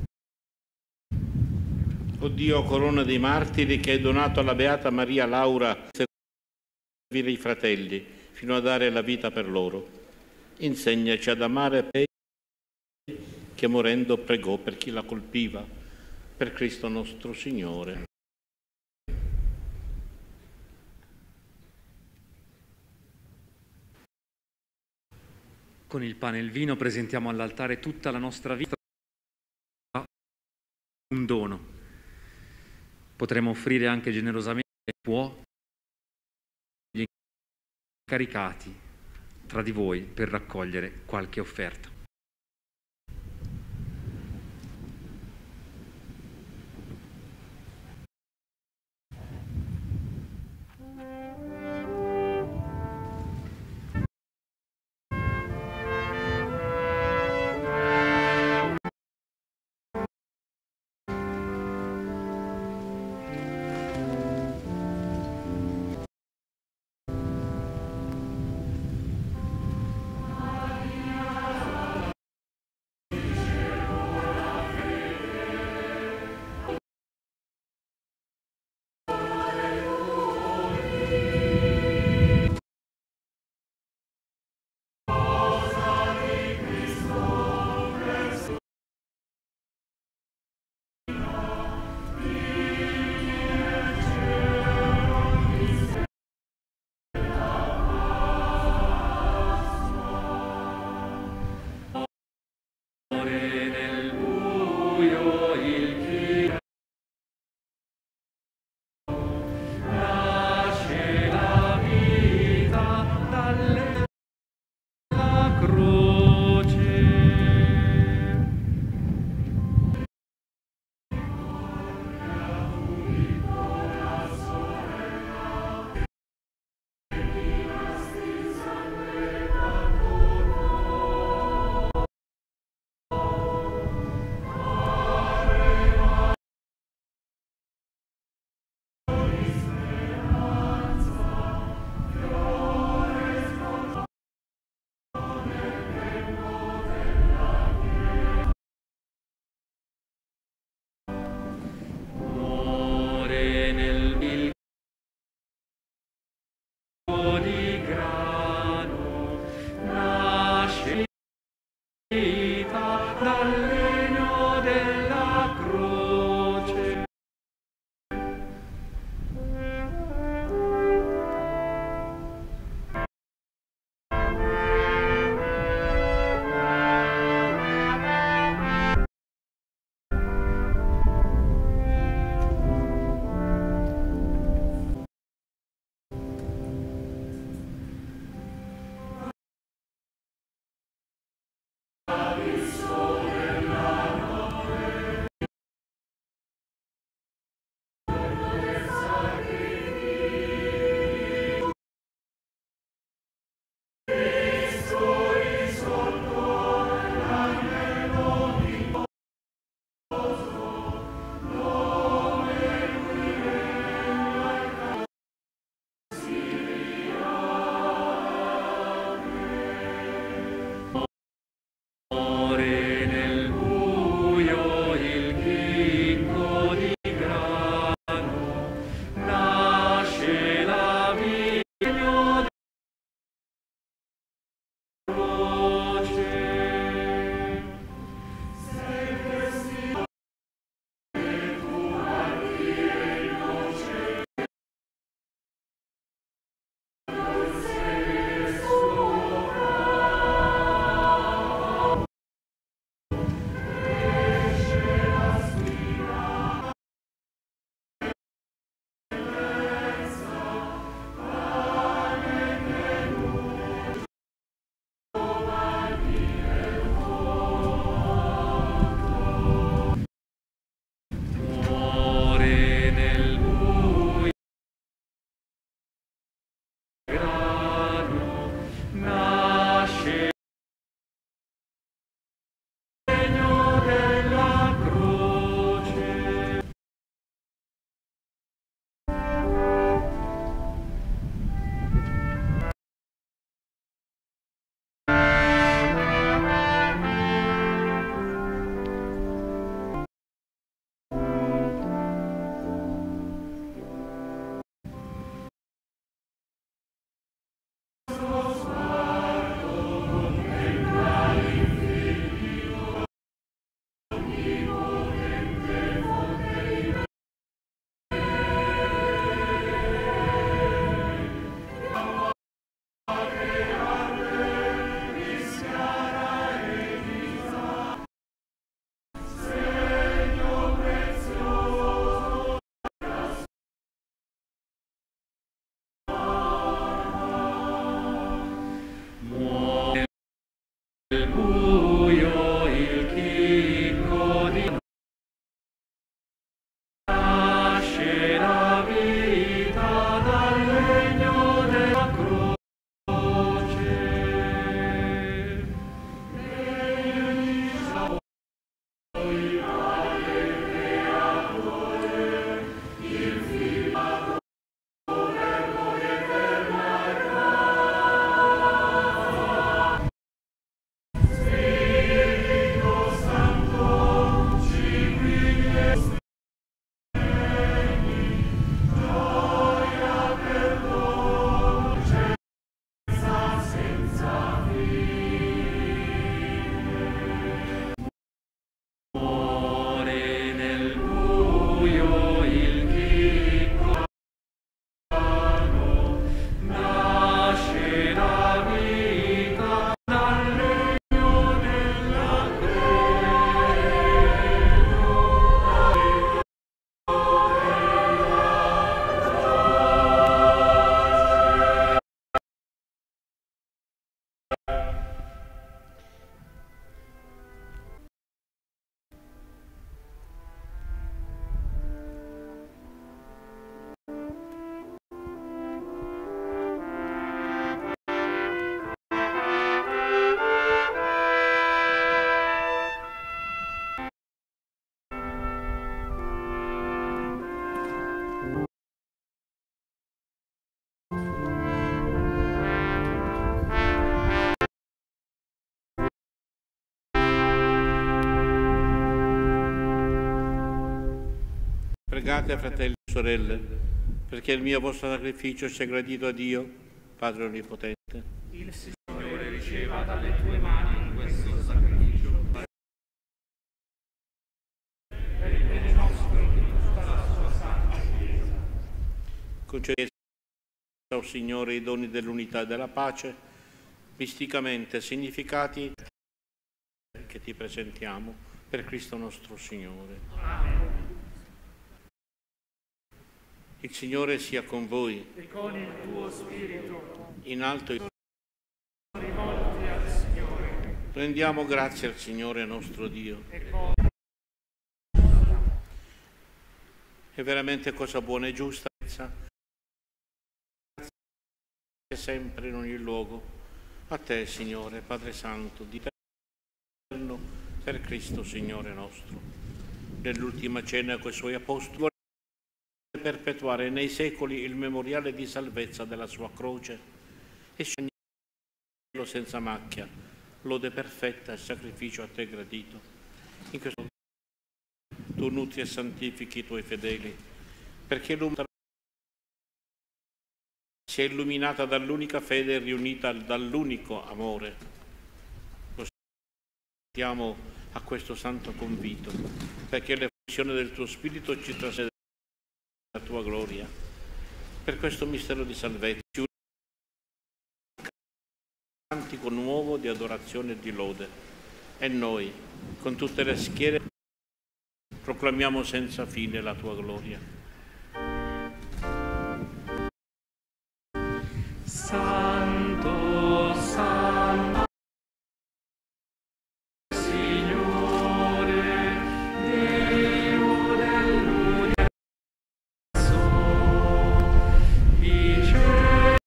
O Dio, corona dei martiri, che hai donato alla Beata Maria Laura servire i fratelli fino a dare la vita per loro, insegnaci ad amare lei che morendo pregò per chi la colpiva, per Cristo nostro Signore. Con il pane e il vino presentiamo all'altare tutta la nostra vita, un dono. Potremmo offrire anche generosamente, può, caricati tra di voi per raccogliere qualche offerta. Sole Nel buio il chicco di nasce la vita dal legno della croce. Egli sa poi Padre creatore, il Figlio verbo di eterna grazia. Spirito Santo ci guidi e sostegni, gioia, perdono, certezza senza fine. Muore nel buio il chicco, nasce la vita dal legno della Pregate, fratelli e sorelle, perché il mio vostro sacrificio sia gradito a Dio, Padre Onnipotente. Il Signore riceva dalle tue mani questo sacrificio per il bene nostro e di tutta la sua santa Chiesa. Concedete, o Signore, i doni dell'unità e della pace, misticamente significati che ti presentiamo per Cristo nostro Signore. Amen. Il Signore sia con voi. E con il tuo spirito. In alto i rivolti al Signore. Rendiamo grazie al Signore nostro Dio. E con È veramente cosa buona e giusta, sempre in ogni luogo. A te, Signore, Padre Santo, di eterno, per Cristo Signore nostro. Nell'ultima cena con i suoi apostoli, perpetuare nei secoli il memoriale di salvezza della sua croce e sceglierlo senza macchia, lode perfetta e sacrificio a te gradito. In questo tu nutri e santifichi i tuoi fedeli, perché l'umanità sia illuminata dall'unica fede e riunita dall'unico amore. Stiamo a questo santo convito, perché l'effusione del tuo Spirito ci trasmette la tua gloria. Per questo mistero di salvezza ci un cantico nuovo di adorazione e di lode, e noi, con tutte le schiere, proclamiamo senza fine la tua gloria. Santo, Santo, Signore, Dio dell'universo, i cieli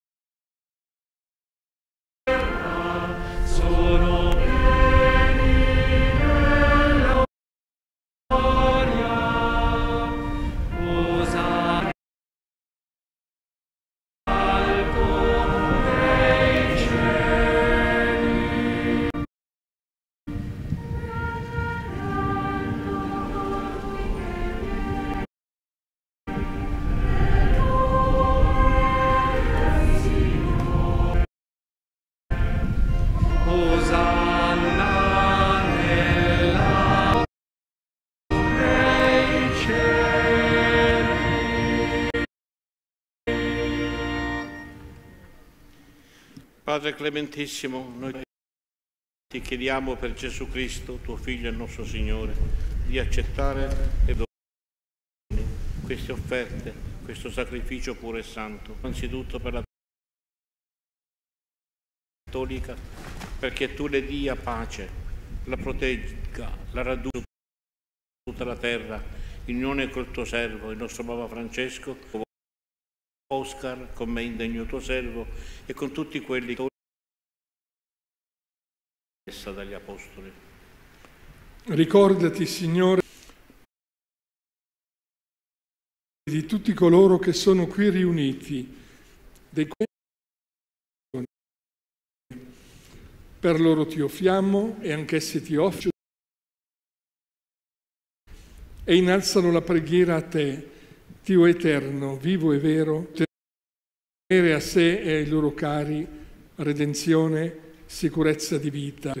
e la terra sono pieni della gloria. Osanna nella dei cieli. Padre clementissimo, noi ti chiediamo per Gesù Cristo, tuo Figlio e nostro Signore, di accettare e donare queste offerte, questo sacrificio puro e santo, anzitutto per la cattolica perché tu le dia pace, la protegga, la raduni su tutta la terra, in unione col tuo servo, il nostro Papa Francesco, Oscar, con me indegno tuo servo, e con tutti quelli che essa dagli Apostoli. Ricordati, Signore, di tutti coloro che sono qui riuniti, dei quali per loro ti offriamo e anch'essi ti offrono e innalzano la preghiera a te, Dio eterno, vivo e vero, tenere a sé e ai loro cari redenzione, sicurezza di vita.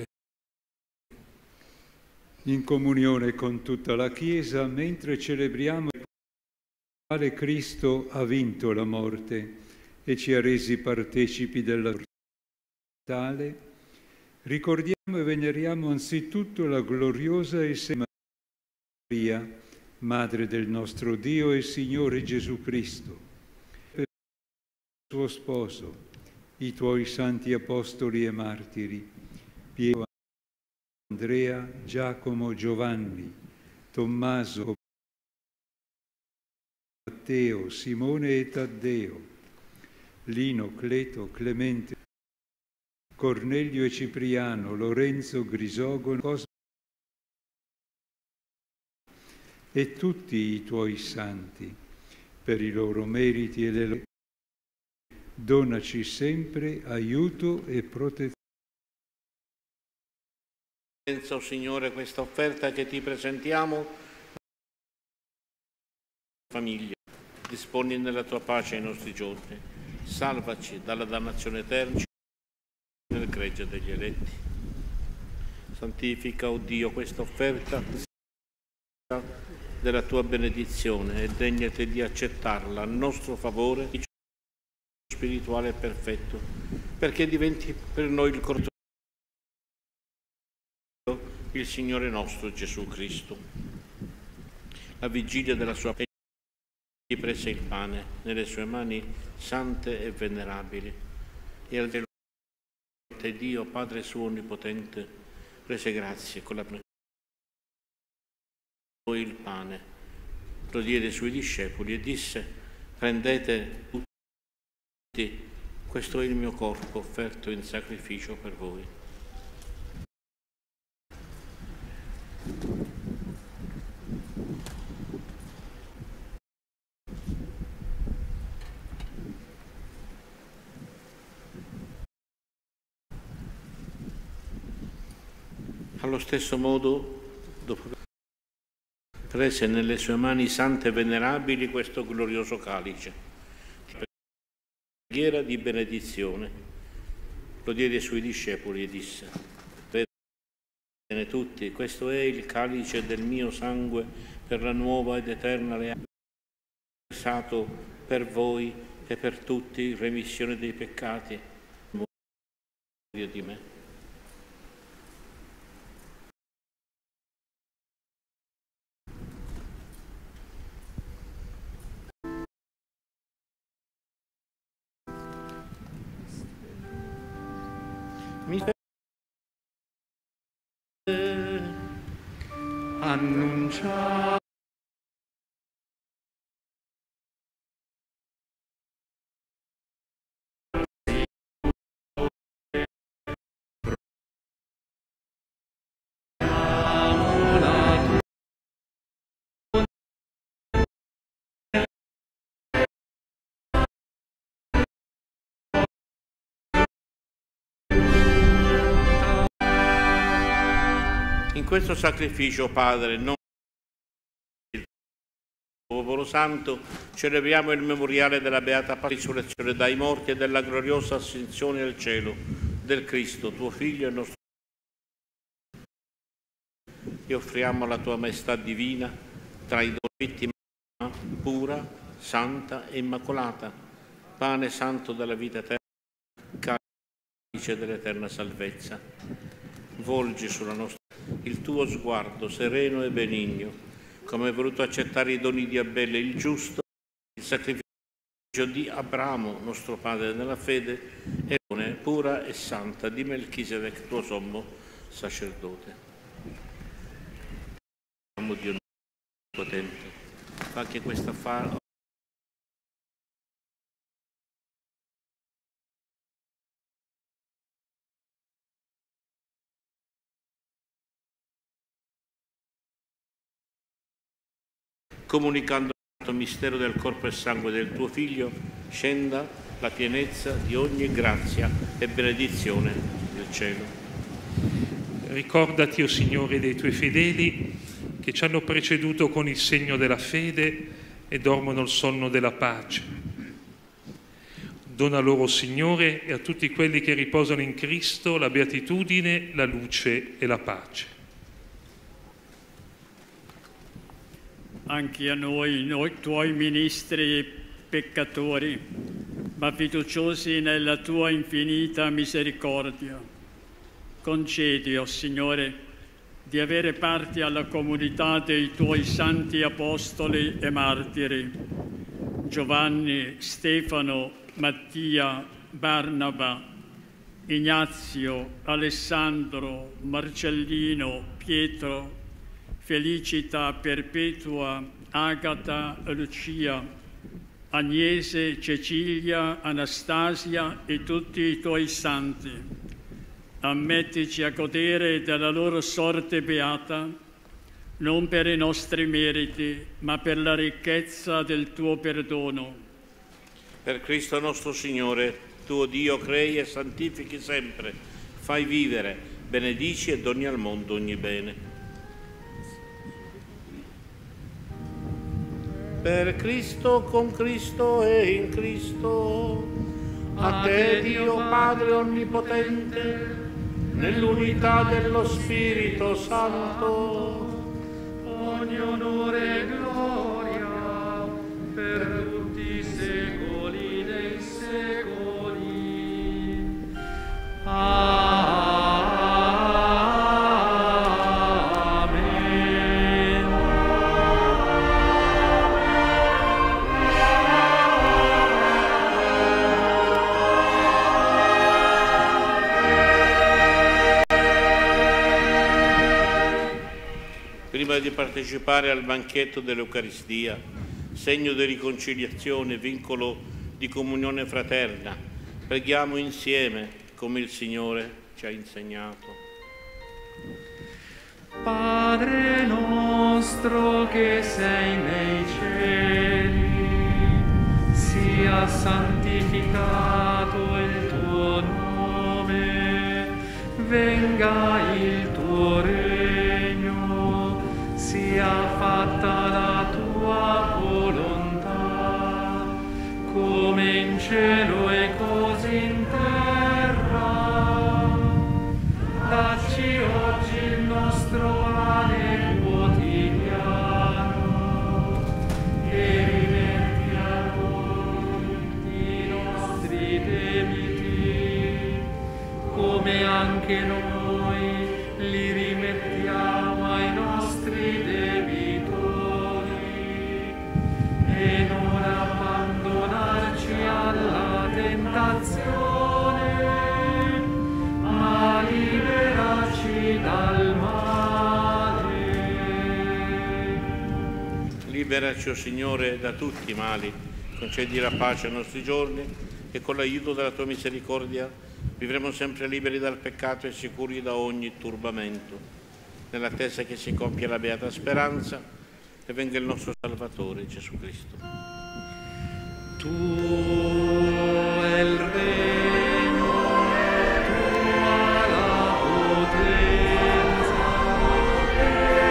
In comunione con tutta la Chiesa, mentre celebriamo il quale Cristo ha vinto la morte e ci ha resi partecipi della vita tale, ricordiamo e veneriamo anzitutto la gloriosa e santa Maria, Madre del nostro Dio e Signore Gesù Cristo, per il suo sposo, i tuoi santi apostoli e martiri, Pietro, Andrea, Giacomo, Giovanni, Tommaso, Matteo, Simone e Taddeo, Lino, Cleto, Clemente, Cornelio e Cipriano, Lorenzo, Grisogono, Cosmo e tutti i tuoi santi, per i loro meriti e le loro. Donaci sempre aiuto e protezione. Senza, oh Signore, questa offerta che ti presentiamo, famiglia, disponi nella tua pace i nostri giorni, salvaci dalla dannazione eterna nel gregge degli eletti. Santifica, o Dio, questa offerta della tua benedizione e degnate di accettarla a nostro favore spirituale perfetto, perché diventi per noi il corto il Signore nostro Gesù Cristo. La vigilia della sua pena egli prese il pane nelle sue mani sante e venerabili e al velo Dio Padre suo onnipotente rese grazie con la poi il pane, lo diede ai suoi discepoli e disse: prendete tutti, questo è il mio corpo offerto in sacrificio per voi. Allo stesso modo, dopo che prese nelle sue mani sante e venerabili questo glorioso calice, preghiera di benedizione, lo diede ai suoi discepoli e disse: bene tutti, questo è il calice del mio sangue per la nuova ed eterna alleanza, versato per voi e per tutti in remissione dei peccati, memoria di me. Mi annunciare in questo sacrificio, Padre, non il popolo santo, celebriamo il memoriale della beata risurrezione dai morti e della gloriosa ascensione al cielo del Cristo, tuo Figlio e nostro. E offriamo la tua maestà divina tra i doni vittima pura, santa e immacolata, pane santo della vita eterna, calice dell'eterna salvezza. Volgi sulla nostra il tuo sguardo sereno e benigno, come hai voluto accettare i doni di Abele il giusto, il sacrificio di Abramo, nostro padre nella fede, e l'unione pura e santa di Melchisedec, tuo sommo sacerdote. Amo Dio potente, fa che questa affare comunicando il mistero del corpo e sangue del tuo Figlio, scenda la pienezza di ogni grazia e benedizione del cielo. Ricordati, o Signore, dei tuoi fedeli che ci hanno preceduto con il segno della fede e dormono il sonno della pace. Dona loro, Signore, e a tutti quelli che riposano in Cristo la beatitudine, la luce e la pace. Anche a noi, noi tuoi ministri e peccatori, ma fiduciosi nella tua infinita misericordia, concedi, o Signore, di avere parte alla comunità dei tuoi santi apostoli e martiri, Giovanni, Stefano, Mattia, Barnaba, Ignazio, Alessandro, Marcellino, Pietro, Felicita, Perpetua, Agata, Lucia, Agnese, Cecilia, Anastasia e tutti i tuoi santi. Ammettici a godere della loro sorte beata, non per i nostri meriti, ma per la ricchezza del tuo perdono. Per Cristo nostro Signore, tuo Dio, crei e santifichi sempre, fai vivere, benedici e doni al mondo ogni bene. Per Cristo, con Cristo e in Cristo, a te Dio Padre Onnipotente, nell'unità dello Spirito Santo, ogni onore e gloria per tutti i secoli dei secoli. Amen. Prima di partecipare al banchetto dell'Eucaristia, segno di riconciliazione, vincolo di comunione fraterna, preghiamo insieme come il Signore ci ha insegnato. Padre nostro che sei nei cieli, sia santificato il tuo nome, venga il tuo regno, sia fatta la tua volontà, come in cielo e così in terra. Dacci oggi il nostro pane quotidiano e rimetti a noi i nostri debiti, come anche noi li rimettiamo ai nostri debitori, e non abbandonarci alla tentazione, ma liberaci dal male. Liberaci, o Signore, da tutti i mali, concedi la pace ai nostri giorni e con l'aiuto della tua misericordia vivremo sempre liberi dal peccato e sicuri da ogni turbamento, nell'attesa che si compia la beata speranza e venga il nostro Salvatore Gesù Cristo. Tu è il regno, tua la potenza, e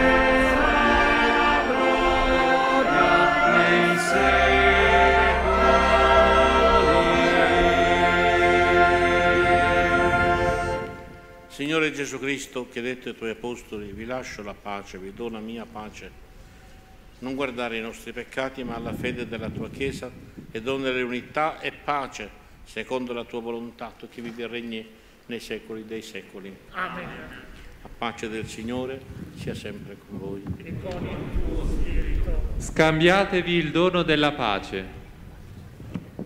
la gloria nei secoli. Signore Gesù Cristo, che hai detto ai tuoi apostoli, vi lascio la pace, vi do la mia pace, non guardare i nostri peccati, ma alla fede della tua Chiesa, e donare unità e pace secondo la tua volontà, tu che vivi e regni nei secoli dei secoli. Amen. La pace del Signore sia sempre con voi. E con il tuo spirito. Scambiatevi il dono della pace.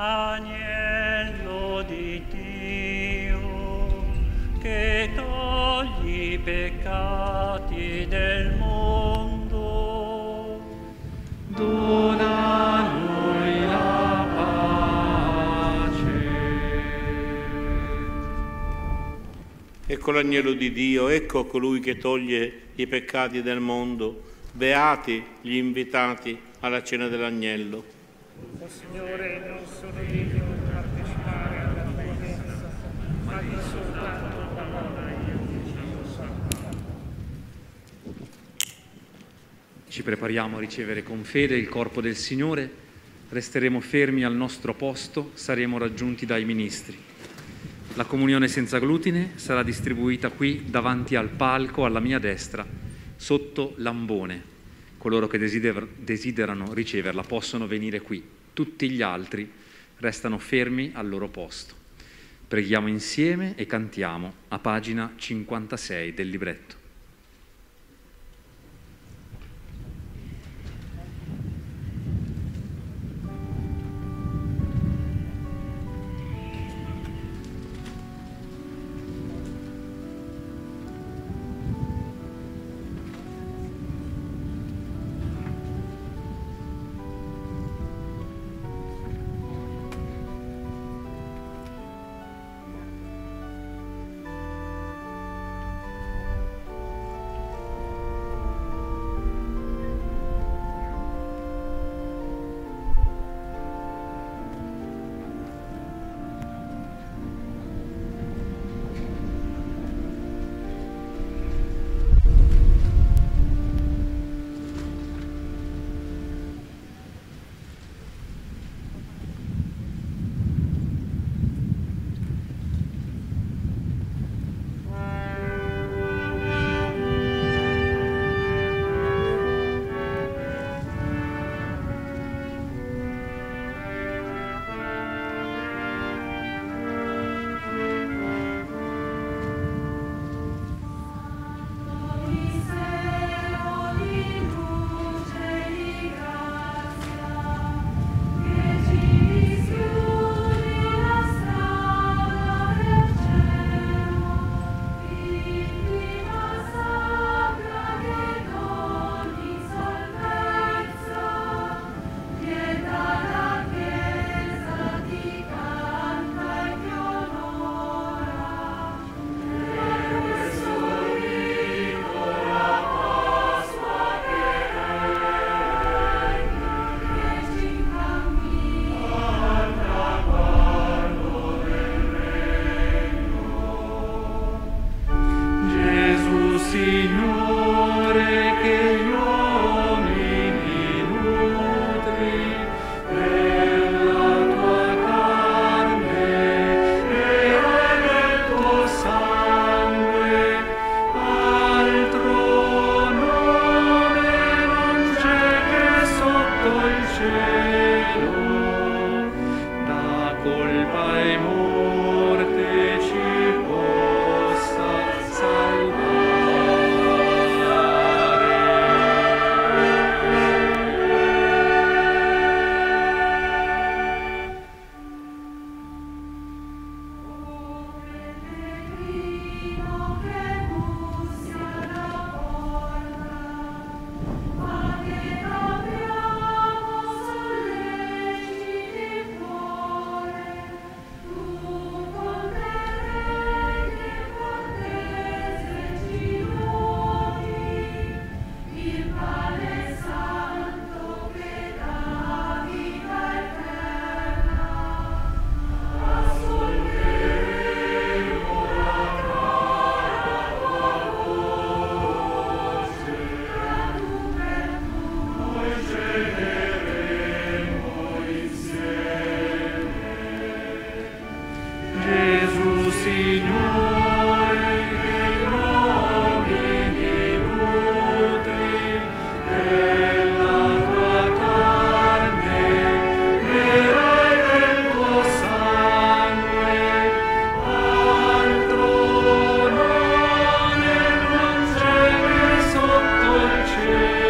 Agnello di Dio, che togli i peccati del mondo, dona a noi la pace. Ecco l'agnello di Dio, ecco colui che toglie i peccati del mondo. Beati gli invitati alla cena dell'agnello. O Signore, non sono degno di partecipare alla tua messa, ma di soltanto parola io ti santo. Ci prepariamo a ricevere con fede il corpo del Signore, resteremo fermi al nostro posto, saremo raggiunti dai ministri. La comunione senza glutine sarà distribuita qui davanti al palco alla mia destra, sotto l'ambone. Coloro che desider- desiderano riceverla possono venire qui. Tutti gli altri restano fermi al loro posto. Preghiamo insieme e cantiamo a pagina cinquantasei del libretto.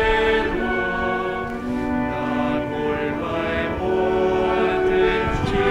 Ci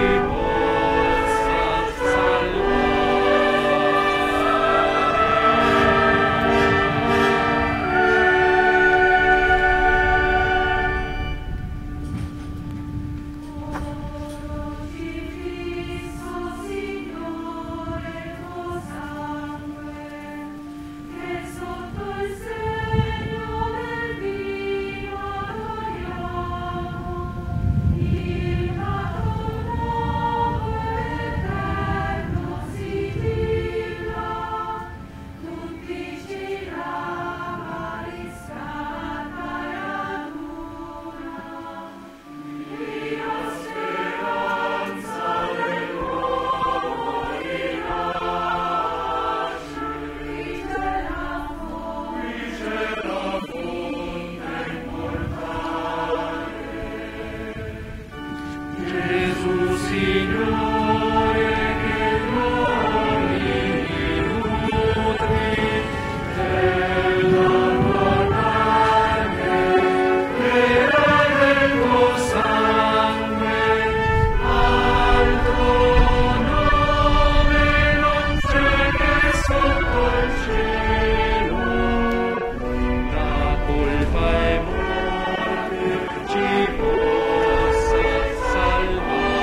Gesù Signore, che noi nutri della tua carne e del tuo sangue, altro nome non c'è che sotto il cielo, la colpa e morte ci possa salvare.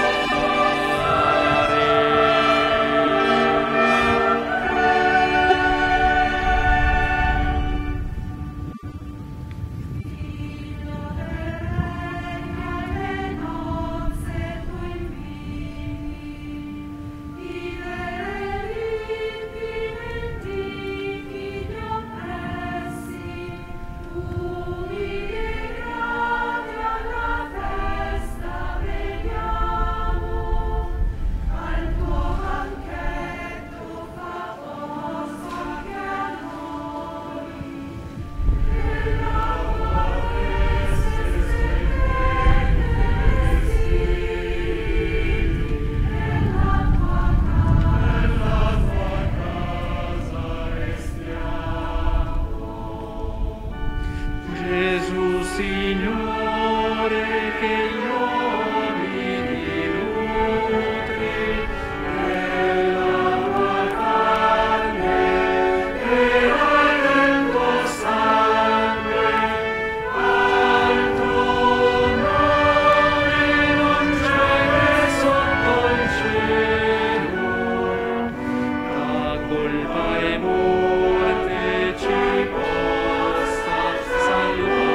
Gesù Signore, che gli uomini nutri della tua carne e del tuo sangue, altro nome non c'è che sotto il cielo, la colpa e morte ci possa salvare.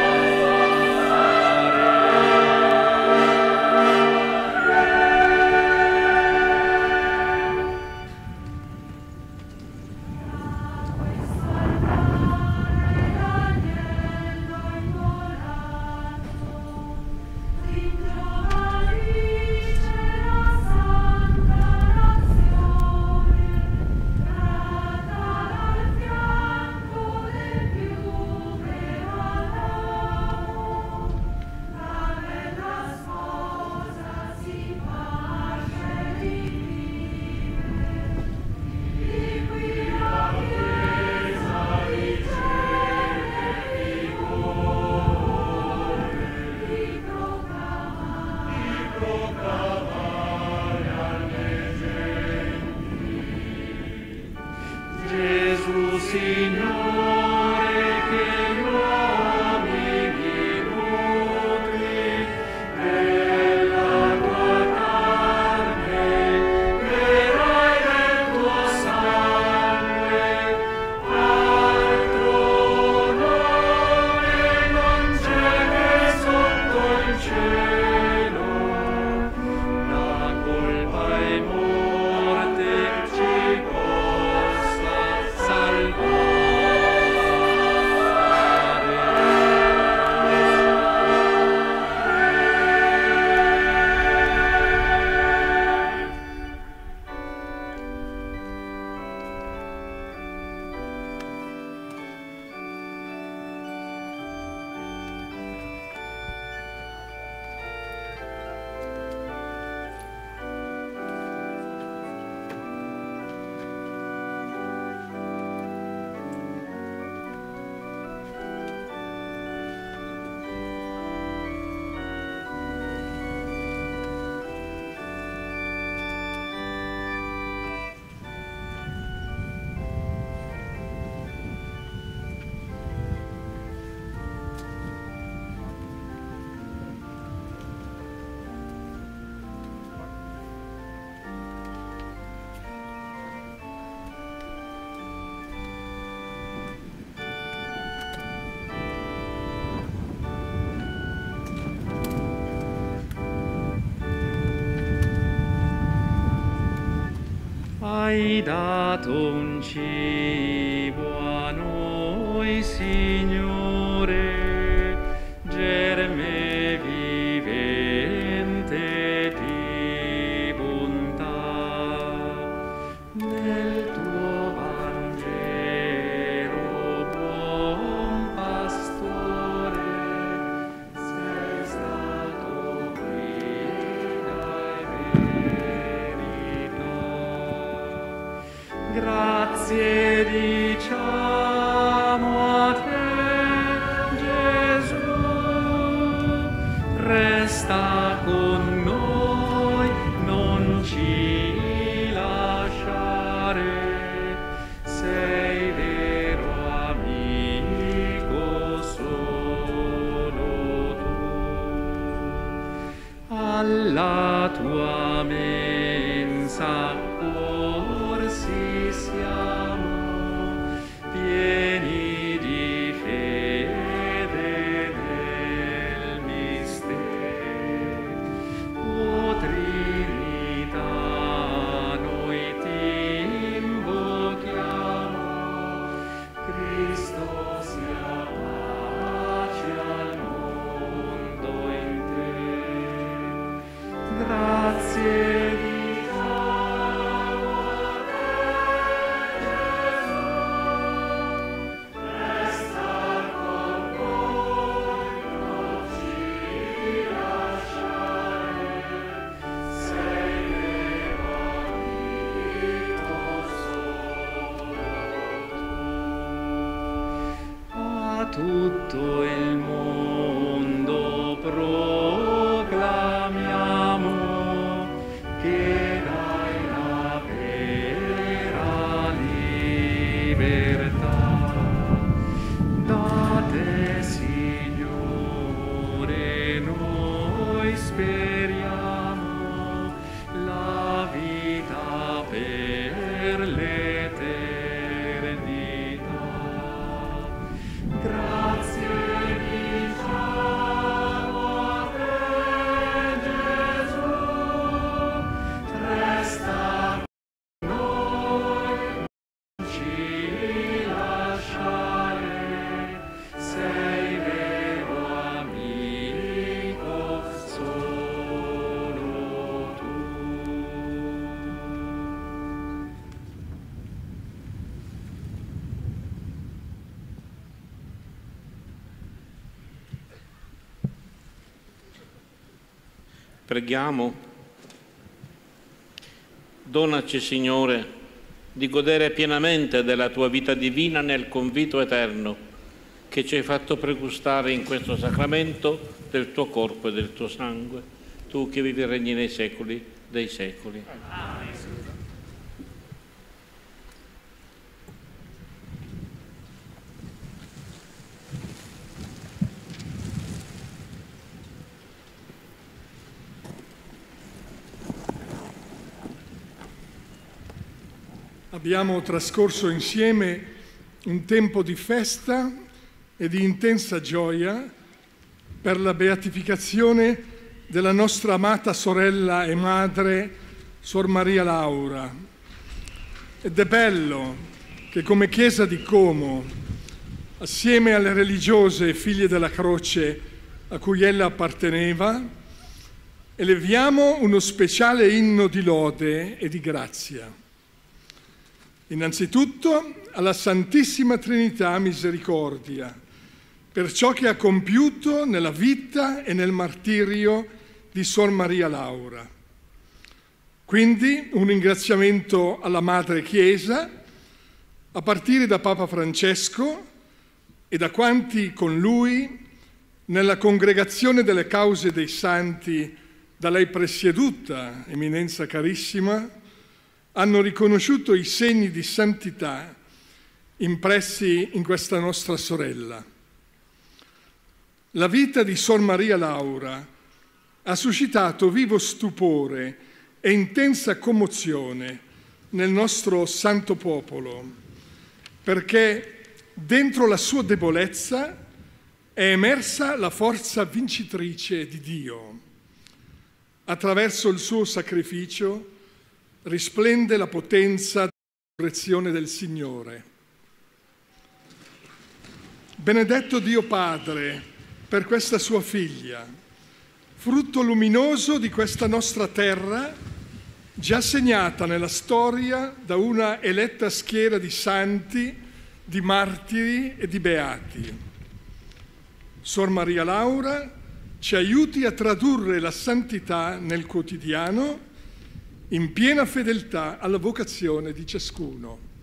Gesù Signore, che gli uomini nutri della tua carne e del tuo sangue, altro nome non c'è che sotto il cielo, la colpa e morte ci possa salvare. Hai dato un cibo a noi, Signore, germe vivente di bontà. Nel tuo Vangelo, buon pastore, sei stato qui Grazie diciamo a te, Gesù, resta con noi, non ci lasciare, sei vero amico solo tu. Alla tua mensa corsi siamo, pieni di fede nel mistero. O Trinità, noi ti invochiamo, Cristo sia pace al mondo in te. Grazie tutto il mondo proclamiamo che dai la vera libertà. Da te, Signore, noi speriamo la vita per l'eternità. Grazie diciamo a te, Gesù, resta con noi, non ci lasciare, sei vero amico solo tu. Preghiamo. Donaci, Signore, di godere pienamente della tua vita divina nel convito eterno che ci hai fatto pregustare in questo sacramento del tuo corpo e del tuo sangue, tu che vivi e regni nei secoli dei secoli. Amen. Abbiamo trascorso insieme un tempo di festa e di intensa gioia per la beatificazione della nostra amata sorella e madre, Sor Maria Laura. Ed è bello che come Chiesa di Como, assieme alle religiose figlie della croce a cui ella apparteneva, eleviamo uno speciale inno di lode e di grazia. Innanzitutto alla Santissima Trinità Misericordia, per ciò che ha compiuto nella vita e nel martirio di Sor Maria Laura. Quindi un ringraziamento alla Madre Chiesa, a partire da Papa Francesco e da quanti con lui, nella congregazione delle cause dei santi da lei presieduta, Eminenza carissima, hanno riconosciuto i segni di santità impressi in questa nostra sorella. La vita di Sor Maria Laura ha suscitato vivo stupore e intensa commozione nel nostro santo popolo, perché dentro la sua debolezza è emersa la forza vincitrice di Dio. Attraverso il suo sacrificio risplende la potenza della resurrezione del Signore. Benedetto Dio Padre per questa sua figlia, frutto luminoso di questa nostra terra, già segnata nella storia da una eletta schiera di santi, di martiri e di beati. Sor Maria Laura ci aiuti a tradurre la santità nel quotidiano in piena fedeltà alla vocazione di ciascuno.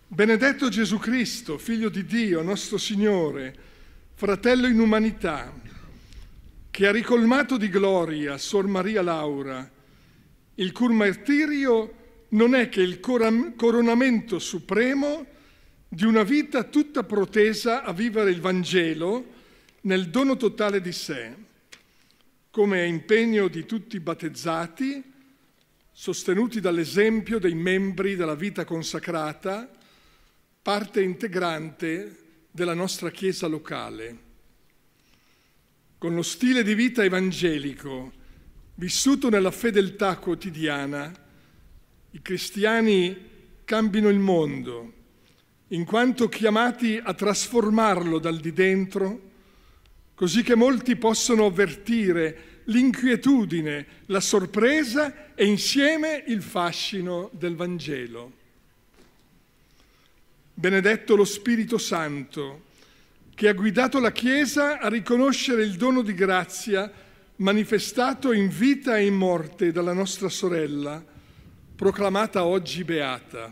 Benedetto Gesù Cristo, Figlio di Dio, nostro Signore, fratello in umanità, che ha ricolmato di gloria Sor Maria Laura, il cui martirio non è che il coronamento supremo di una vita tutta protesa a vivere il Vangelo nel dono totale di sé, come è impegno di tutti i battezzati, sostenuti dall'esempio dei membri della vita consacrata, parte integrante della nostra Chiesa locale. Con lo stile di vita evangelico, vissuto nella fedeltà quotidiana, i cristiani cambino il mondo, in quanto chiamati a trasformarlo dal di dentro, così che molti possono avvertire l'inquietudine, la sorpresa e insieme il fascino del Vangelo. Benedetto lo Spirito Santo, che ha guidato la Chiesa a riconoscere il dono di grazia manifestato in vita e in morte dalla nostra sorella, proclamata oggi beata.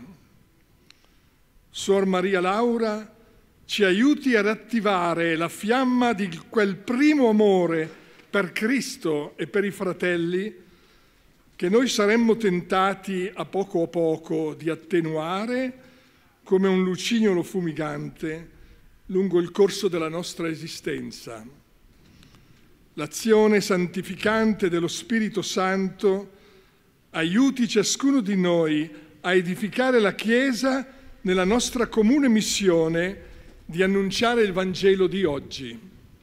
Suor Maria Laura ci aiuti ad attivare la fiamma di quel primo amore per Cristo e per i fratelli che noi saremmo tentati a poco a poco di attenuare come un lucignolo fumigante lungo il corso della nostra esistenza. L'azione santificante dello Spirito Santo aiuti ciascuno di noi a edificare la Chiesa nella nostra comune missione di annunciare il Vangelo di oggi.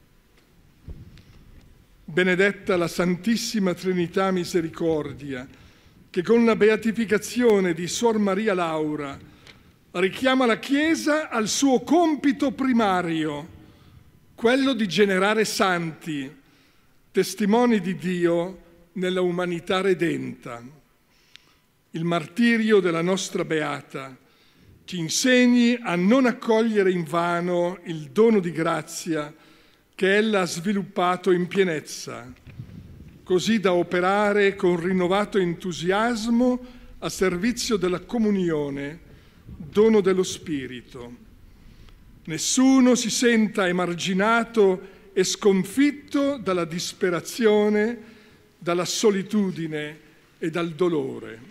Benedetta la Santissima Trinità Misericordia, che con la beatificazione di Suor Maria Laura richiama la Chiesa al suo compito primario, quello di generare santi, testimoni di Dio nella umanità redenta. Il martirio della nostra Beata ci insegni a non accogliere invano il dono di grazia che ella ha sviluppato in pienezza, così da operare con rinnovato entusiasmo a servizio della comunione, dono dello Spirito. Nessuno si senta emarginato e sconfitto dalla disperazione, dalla solitudine e dal dolore.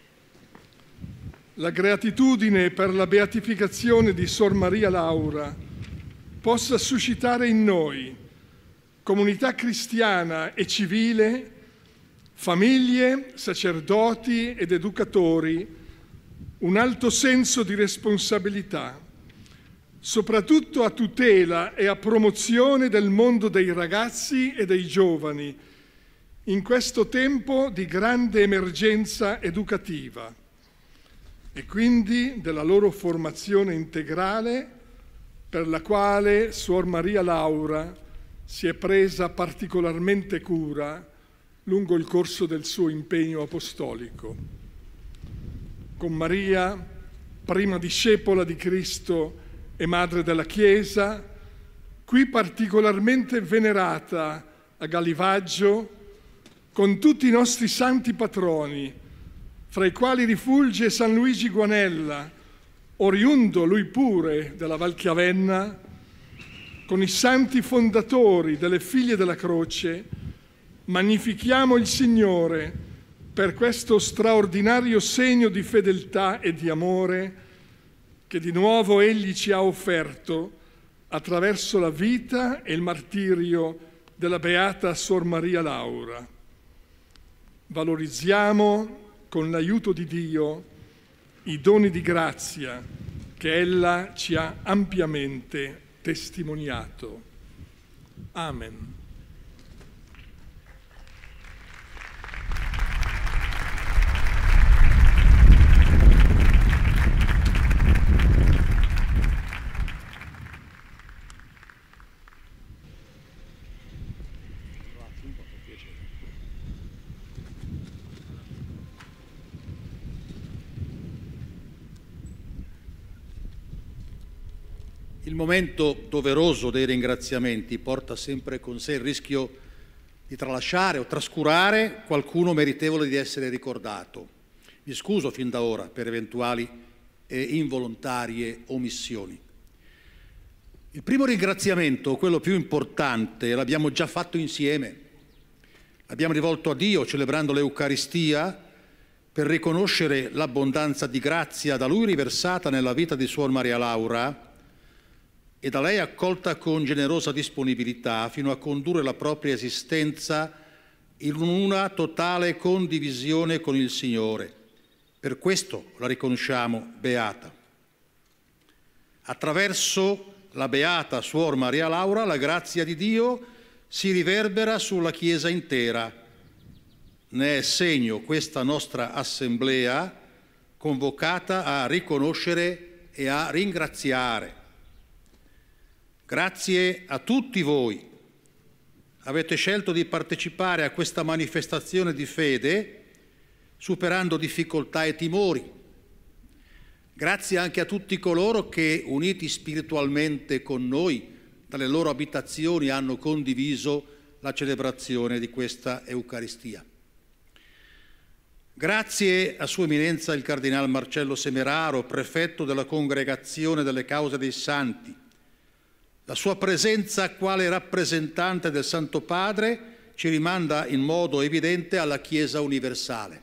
La gratitudine per la beatificazione di Sor Maria Laura possa suscitare in noi, comunità cristiana e civile, famiglie, sacerdoti ed educatori, un alto senso di responsabilità, soprattutto a tutela e a promozione del mondo dei ragazzi e dei giovani, in questo tempo di grande emergenza educativa, e quindi della loro formazione integrale, per la quale Suor Maria Laura si è presa particolarmente cura lungo il corso del suo impegno apostolico. Con Maria, prima discepola di Cristo e madre della Chiesa, qui particolarmente venerata a Galivaggio, con tutti i nostri santi patroni, fra i quali rifulge San Luigi Guanella, oriundo lui pure della Val Chiavenna, con i santi fondatori delle Figlie della Croce, magnifichiamo il Signore per questo straordinario segno di fedeltà e di amore che di nuovo Egli ci ha offerto attraverso la vita e il martirio della beata Sor Maria Laura. Valorizziamo con l'aiuto di Dio i doni di grazia che ella ci ha ampiamente testimoniato. Amen. Il momento doveroso dei ringraziamenti porta sempre con sé il rischio di tralasciare o trascurare qualcuno meritevole di essere ricordato. Mi scuso fin da ora per eventuali e involontarie omissioni. Il primo ringraziamento, quello più importante, l'abbiamo già fatto insieme. L'abbiamo rivolto a Dio celebrando l'Eucaristia per riconoscere l'abbondanza di grazia da Lui riversata nella vita di Suor Maria Laura e da lei accolta con generosa disponibilità fino a condurre la propria esistenza in una totale condivisione con il Signore. Per questo la riconosciamo beata. Attraverso la beata Suor Maria Laura la grazia di Dio si riverbera sulla Chiesa intera. Ne è segno questa nostra assemblea convocata a riconoscere e a ringraziare. Grazie a tutti voi. Avete scelto di partecipare a questa manifestazione di fede, superando difficoltà e timori. Grazie anche a tutti coloro che, uniti spiritualmente con noi, dalle loro abitazioni hanno condiviso la celebrazione di questa Eucaristia. Grazie a Sua Eminenza il Cardinal Marcello Semeraro, prefetto della Congregazione delle Cause dei Santi. La sua presenza quale rappresentante del Santo Padre ci rimanda in modo evidente alla Chiesa universale.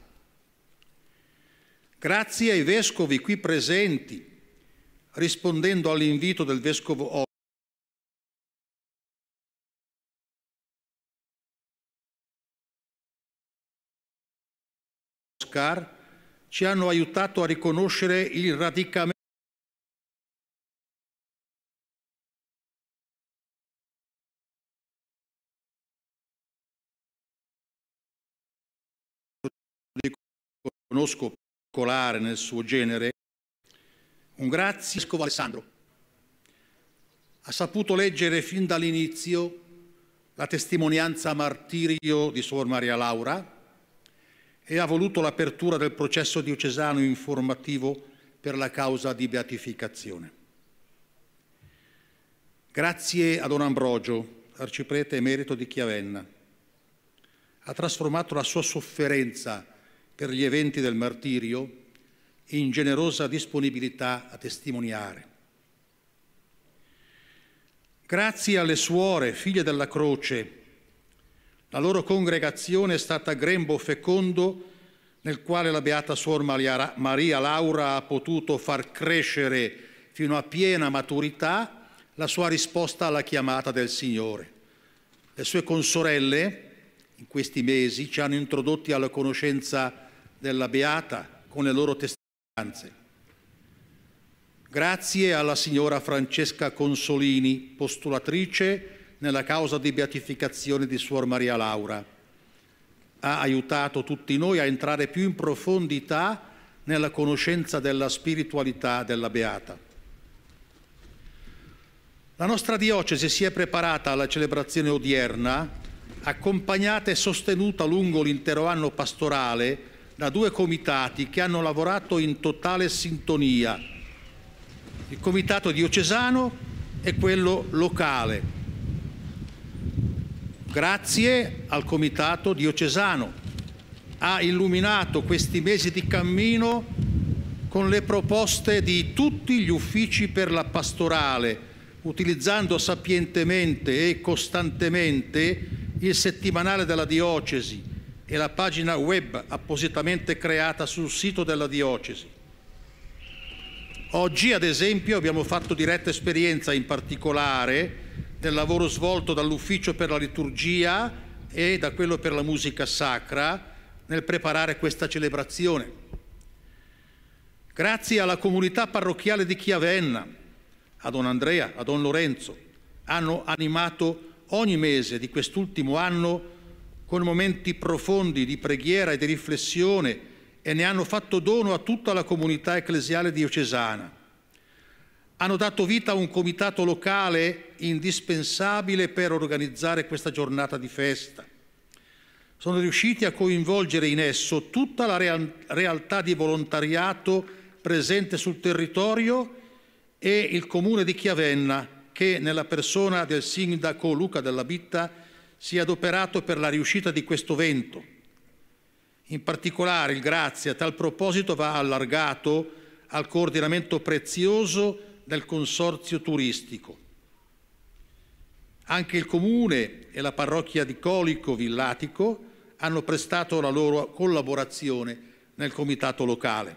Grazie ai vescovi qui presenti, rispondendo all'invito del vescovo Oscar, ci hanno aiutato a riconoscere il radicamento conosco particolare nel suo genere. Un grazie al vescovo Alessandro. Ha saputo leggere fin dall'inizio la testimonianza martirio di Suor Maria Laura e ha voluto l'apertura del processo diocesano informativo per la causa di beatificazione. Grazie a Don Ambrogio, arciprete emerito di Chiavenna. Ha trasformato la sua sofferenza per gli eventi del martirio in generosa disponibilità a testimoniare. Grazie alle suore, figlie della croce, la loro congregazione è stata grembo fecondo nel quale la beata Suor Maria Laura ha potuto far crescere fino a piena maturità la sua risposta alla chiamata del Signore. Le sue consorelle in questi mesi ci hanno introdotti alla conoscenza della beata con le loro testimonianze. Grazie alla signora Francesca Consolini, postulatrice nella causa di beatificazione di Suor Maria Laura. Ha aiutato tutti noi a entrare più in profondità nella conoscenza della spiritualità della beata. La nostra diocesi si è preparata alla celebrazione odierna, accompagnata e sostenuta lungo l'intero anno pastorale da due comitati che hanno lavorato in totale sintonia, il comitato diocesano e quello locale. Grazie al comitato diocesano, ha illuminato questi mesi di cammino con le proposte di tutti gli uffici per la pastorale, utilizzando sapientemente e costantemente il settimanale della diocesi e la pagina web appositamente creata sul sito della diocesi. Oggi, ad esempio, abbiamo fatto diretta esperienza in particolare del lavoro svolto dall'ufficio per la liturgia e da quello per la musica sacra nel preparare questa celebrazione. Grazie alla comunità parrocchiale di Chiavenna, a Don Andrea, a Don Lorenzo, hanno animato ogni mese di quest'ultimo anno con momenti profondi di preghiera e di riflessione e ne hanno fatto dono a tutta la comunità ecclesiale diocesana. Hanno dato vita a un comitato locale indispensabile per organizzare questa giornata di festa. Sono riusciti a coinvolgere in esso tutta la real- realtà di volontariato presente sul territorio e il comune di Chiavenna, che nella persona del sindaco Luca Della Bitta si è adoperato per la riuscita di questo evento. In particolare il grazie a tal proposito va allargato al coordinamento prezioso del consorzio turistico. Anche il Comune e la parrocchia di Colico Villatico hanno prestato la loro collaborazione nel comitato locale.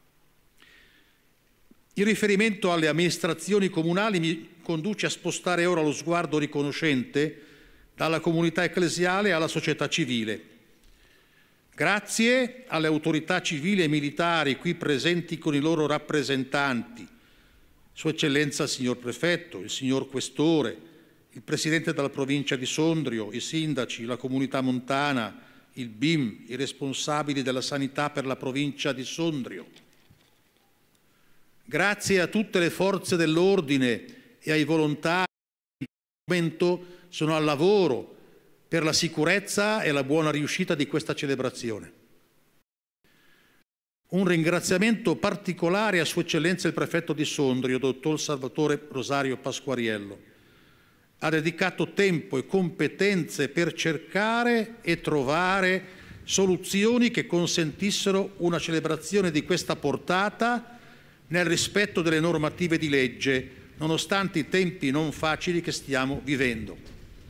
Il riferimento alle amministrazioni comunali mi conduce a spostare ora lo sguardo riconoscente dalla comunità ecclesiale alla società civile. Grazie alle autorità civili e militari qui presenti con i loro rappresentanti, Sua Eccellenza il Signor Prefetto, il Signor Questore, il Presidente della Provincia di Sondrio, i sindaci, la comunità montana, il B I M, i responsabili della sanità per la provincia di Sondrio. Grazie a tutte le forze dell'ordine e ai volontari che in questo momento sono al lavoro per la sicurezza e la buona riuscita di questa celebrazione. Un ringraziamento particolare a Sua Eccellenza il Prefetto di Sondrio, Dottor Salvatore Rosario Pasquariello. Ha dedicato tempo e competenze per cercare e trovare soluzioni che consentissero una celebrazione di questa portata nel rispetto delle normative di legge, nonostante i tempi non facili che stiamo vivendo.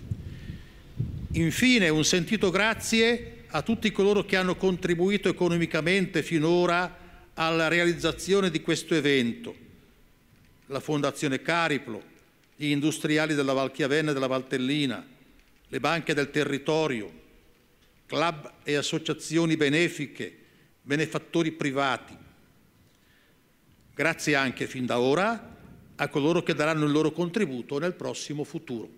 Infine, un sentito grazie a tutti coloro che hanno contribuito economicamente finora alla realizzazione di questo evento. La Fondazione Cariplo, gli industriali della Val Chiavenna e della Valtellina, le banche del territorio, club e associazioni benefiche, benefattori privati. Grazie anche fin da ora a coloro che daranno il loro contributo nel prossimo futuro.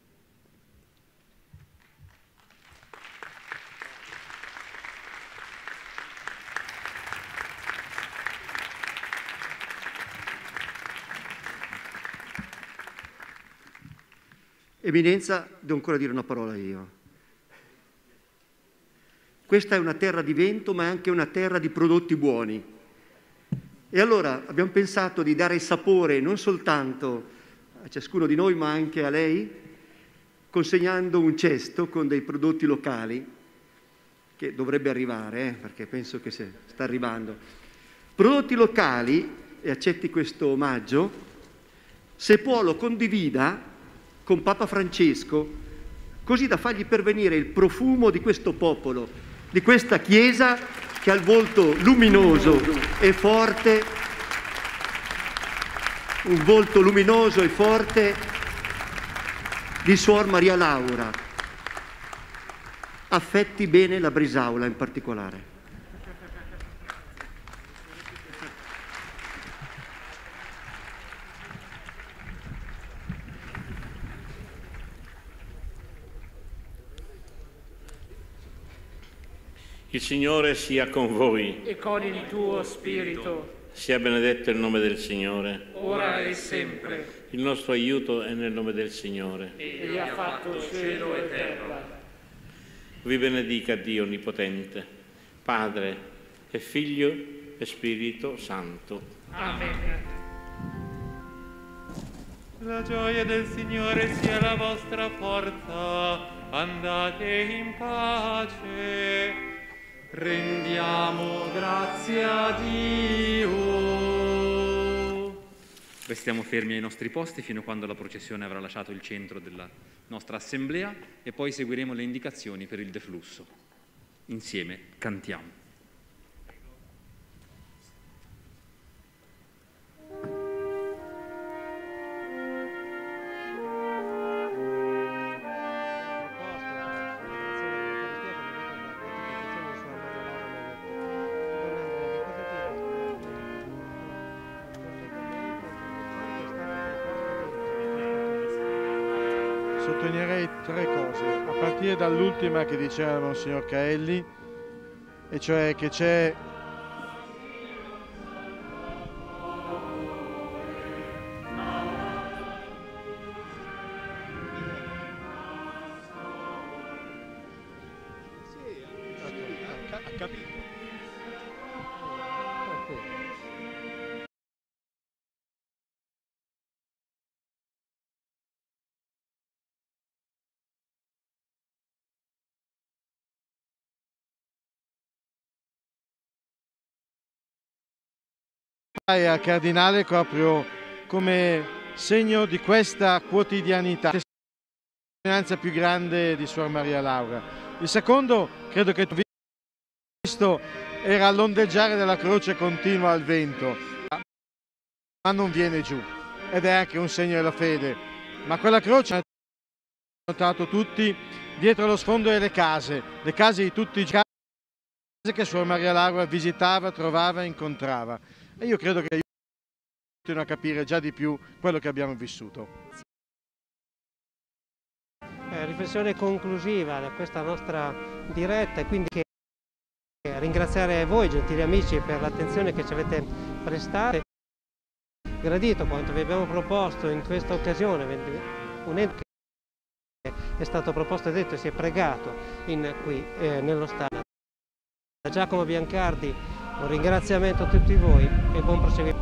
Eminenza, devo ancora dire una parola io. Questa è una terra di vento, ma è anche una terra di prodotti buoni. E allora abbiamo pensato di dare sapore non soltanto a ciascuno di noi, ma anche a lei, consegnando un cesto con dei prodotti locali, che dovrebbe arrivare, eh, perché penso che sta arrivando. Prodotti locali, e accetti questo omaggio, se può lo condivida con Papa Francesco, così da fargli pervenire il profumo di questo popolo, di questa Chiesa che ha il volto luminoso e forte, un volto luminoso e forte di Suor Maria Laura. Affetti bene la Brisaula in particolare. Il Signore sia con voi. E con il tuo spirito. Sia benedetto il nome del Signore. Ora e sempre. Il nostro aiuto è nel nome del Signore. Egli ha fatto cielo e terra. Vi benedica Dio Onnipotente, Padre e Figlio e Spirito Santo. Amen. La gioia del Signore sia la vostra forza. Andate in pace. Rendiamo grazie a Dio. Restiamo fermi ai nostri posti fino a quando la processione avrà lasciato il centro della nostra assemblea e poi seguiremo le indicazioni per il deflusso. Insieme cantiamo. Sottolineerei tre cose, a partire dall'ultima che diceva Monsignor Caelli, e cioè che c'è Ha capito. e al Cardinale proprio come segno di questa quotidianità, la testimonianza più grande di Suor Maria Laura. Il secondo, credo che tu visto, era l'ondeggiare della croce continua al vento, ma non viene giù, ed è anche un segno della fede. Ma quella croce, hanno notato tutti, dietro lo sfondo delle case, le case di tutti i case che Suor Maria Laura visitava, trovava e incontrava. E io credo che aiutino a capire già di più quello che abbiamo vissuto. Eh, riflessione conclusiva da questa nostra diretta, e quindi che ringraziare voi, gentili amici, per l'attenzione che ci avete prestato. Gradito quanto vi abbiamo proposto in questa occasione, un ente che è stato proposto e detto e si è pregato in, qui eh, nello Stato. Da Giacomo Biancardi un ringraziamento a tutti voi e buon proseguimento.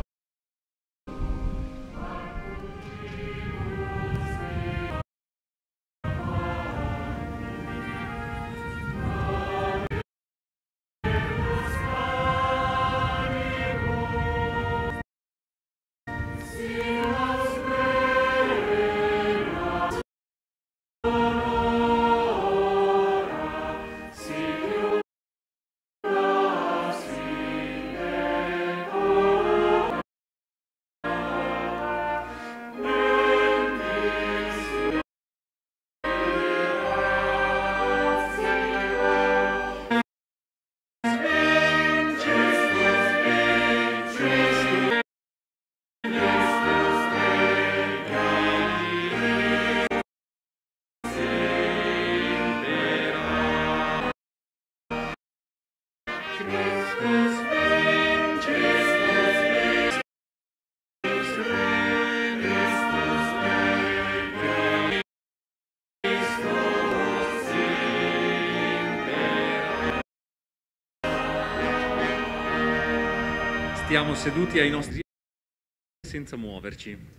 Stiamo seduti ai nostri senza muoverci.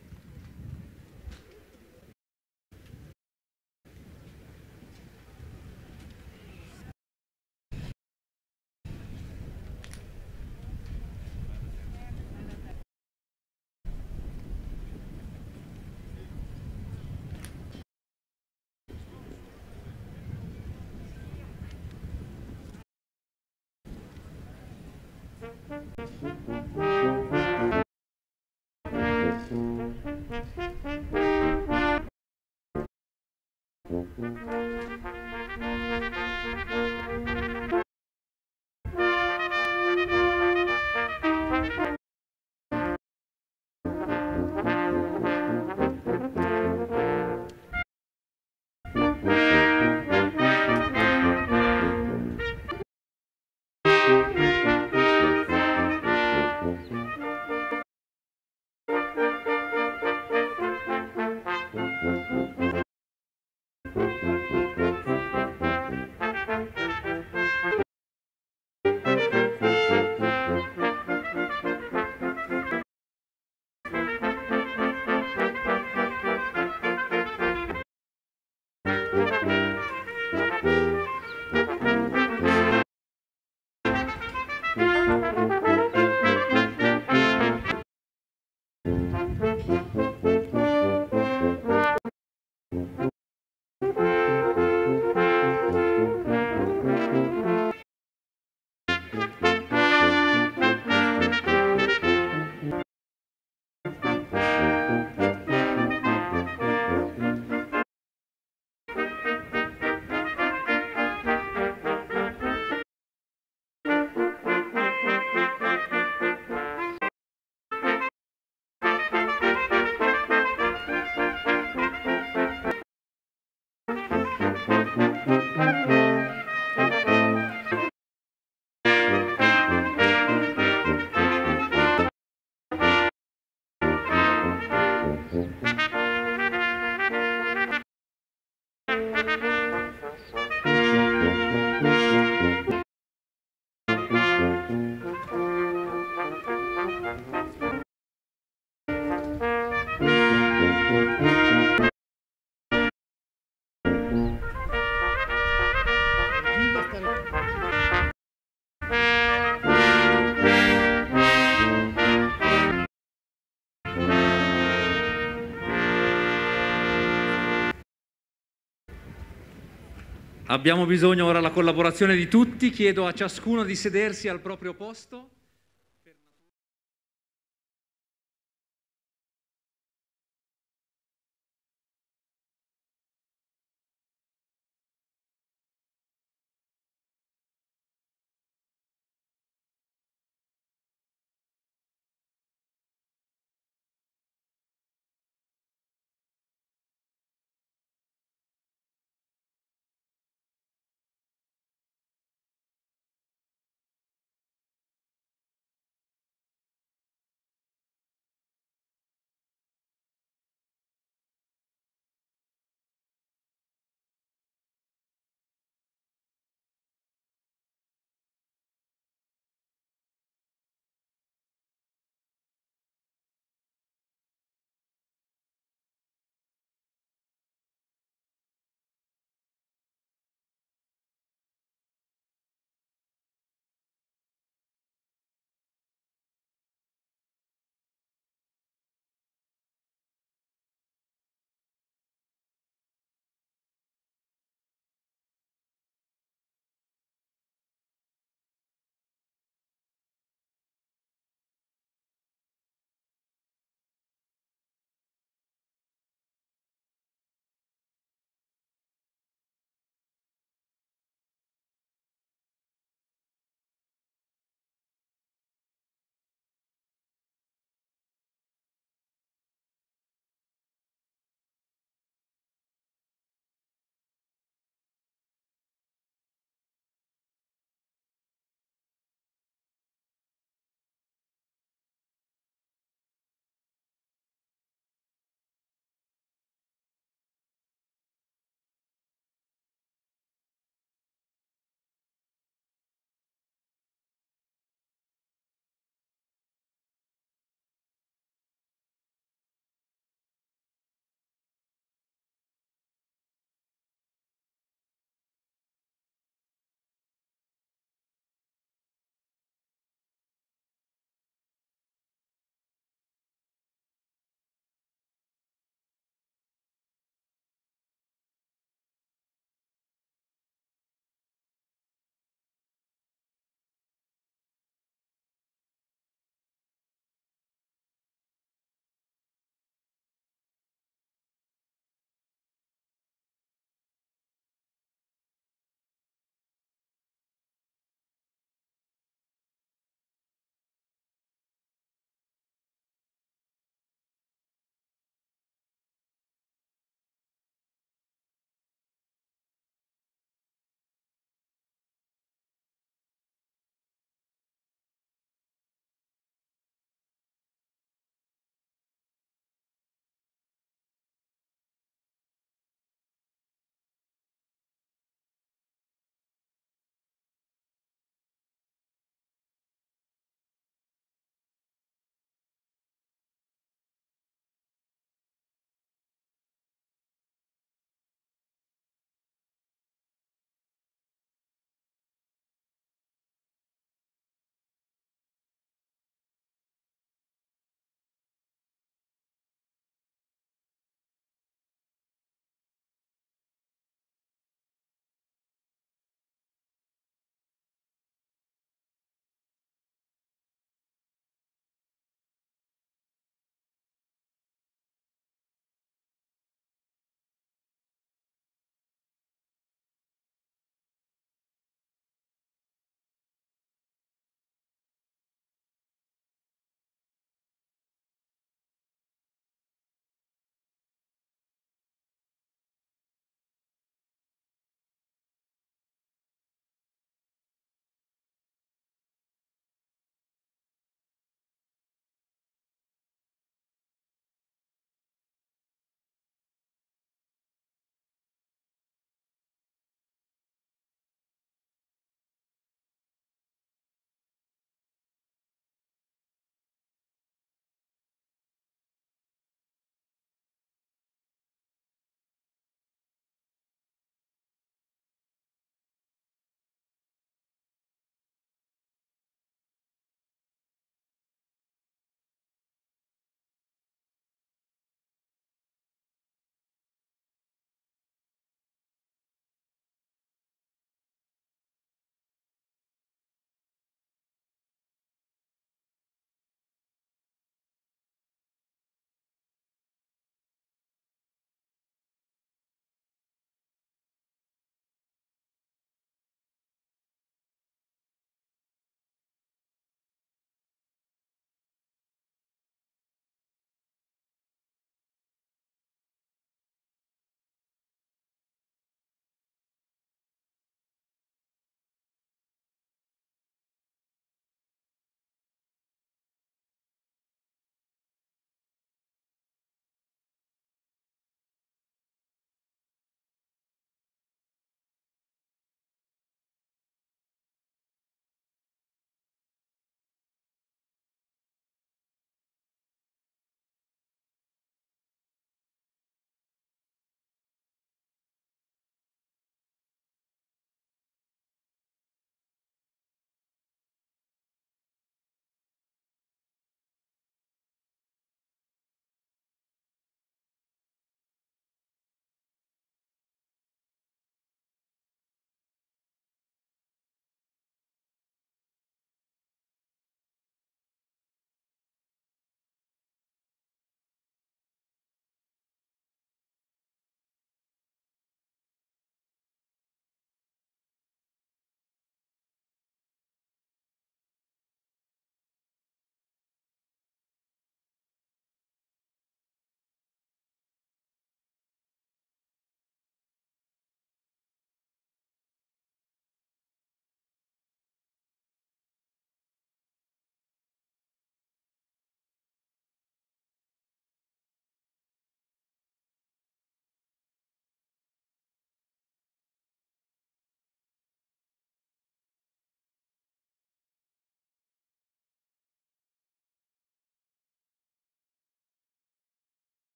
Abbiamo bisogno ora della collaborazione di tutti. Chiedo a ciascuno di sedersi al proprio posto.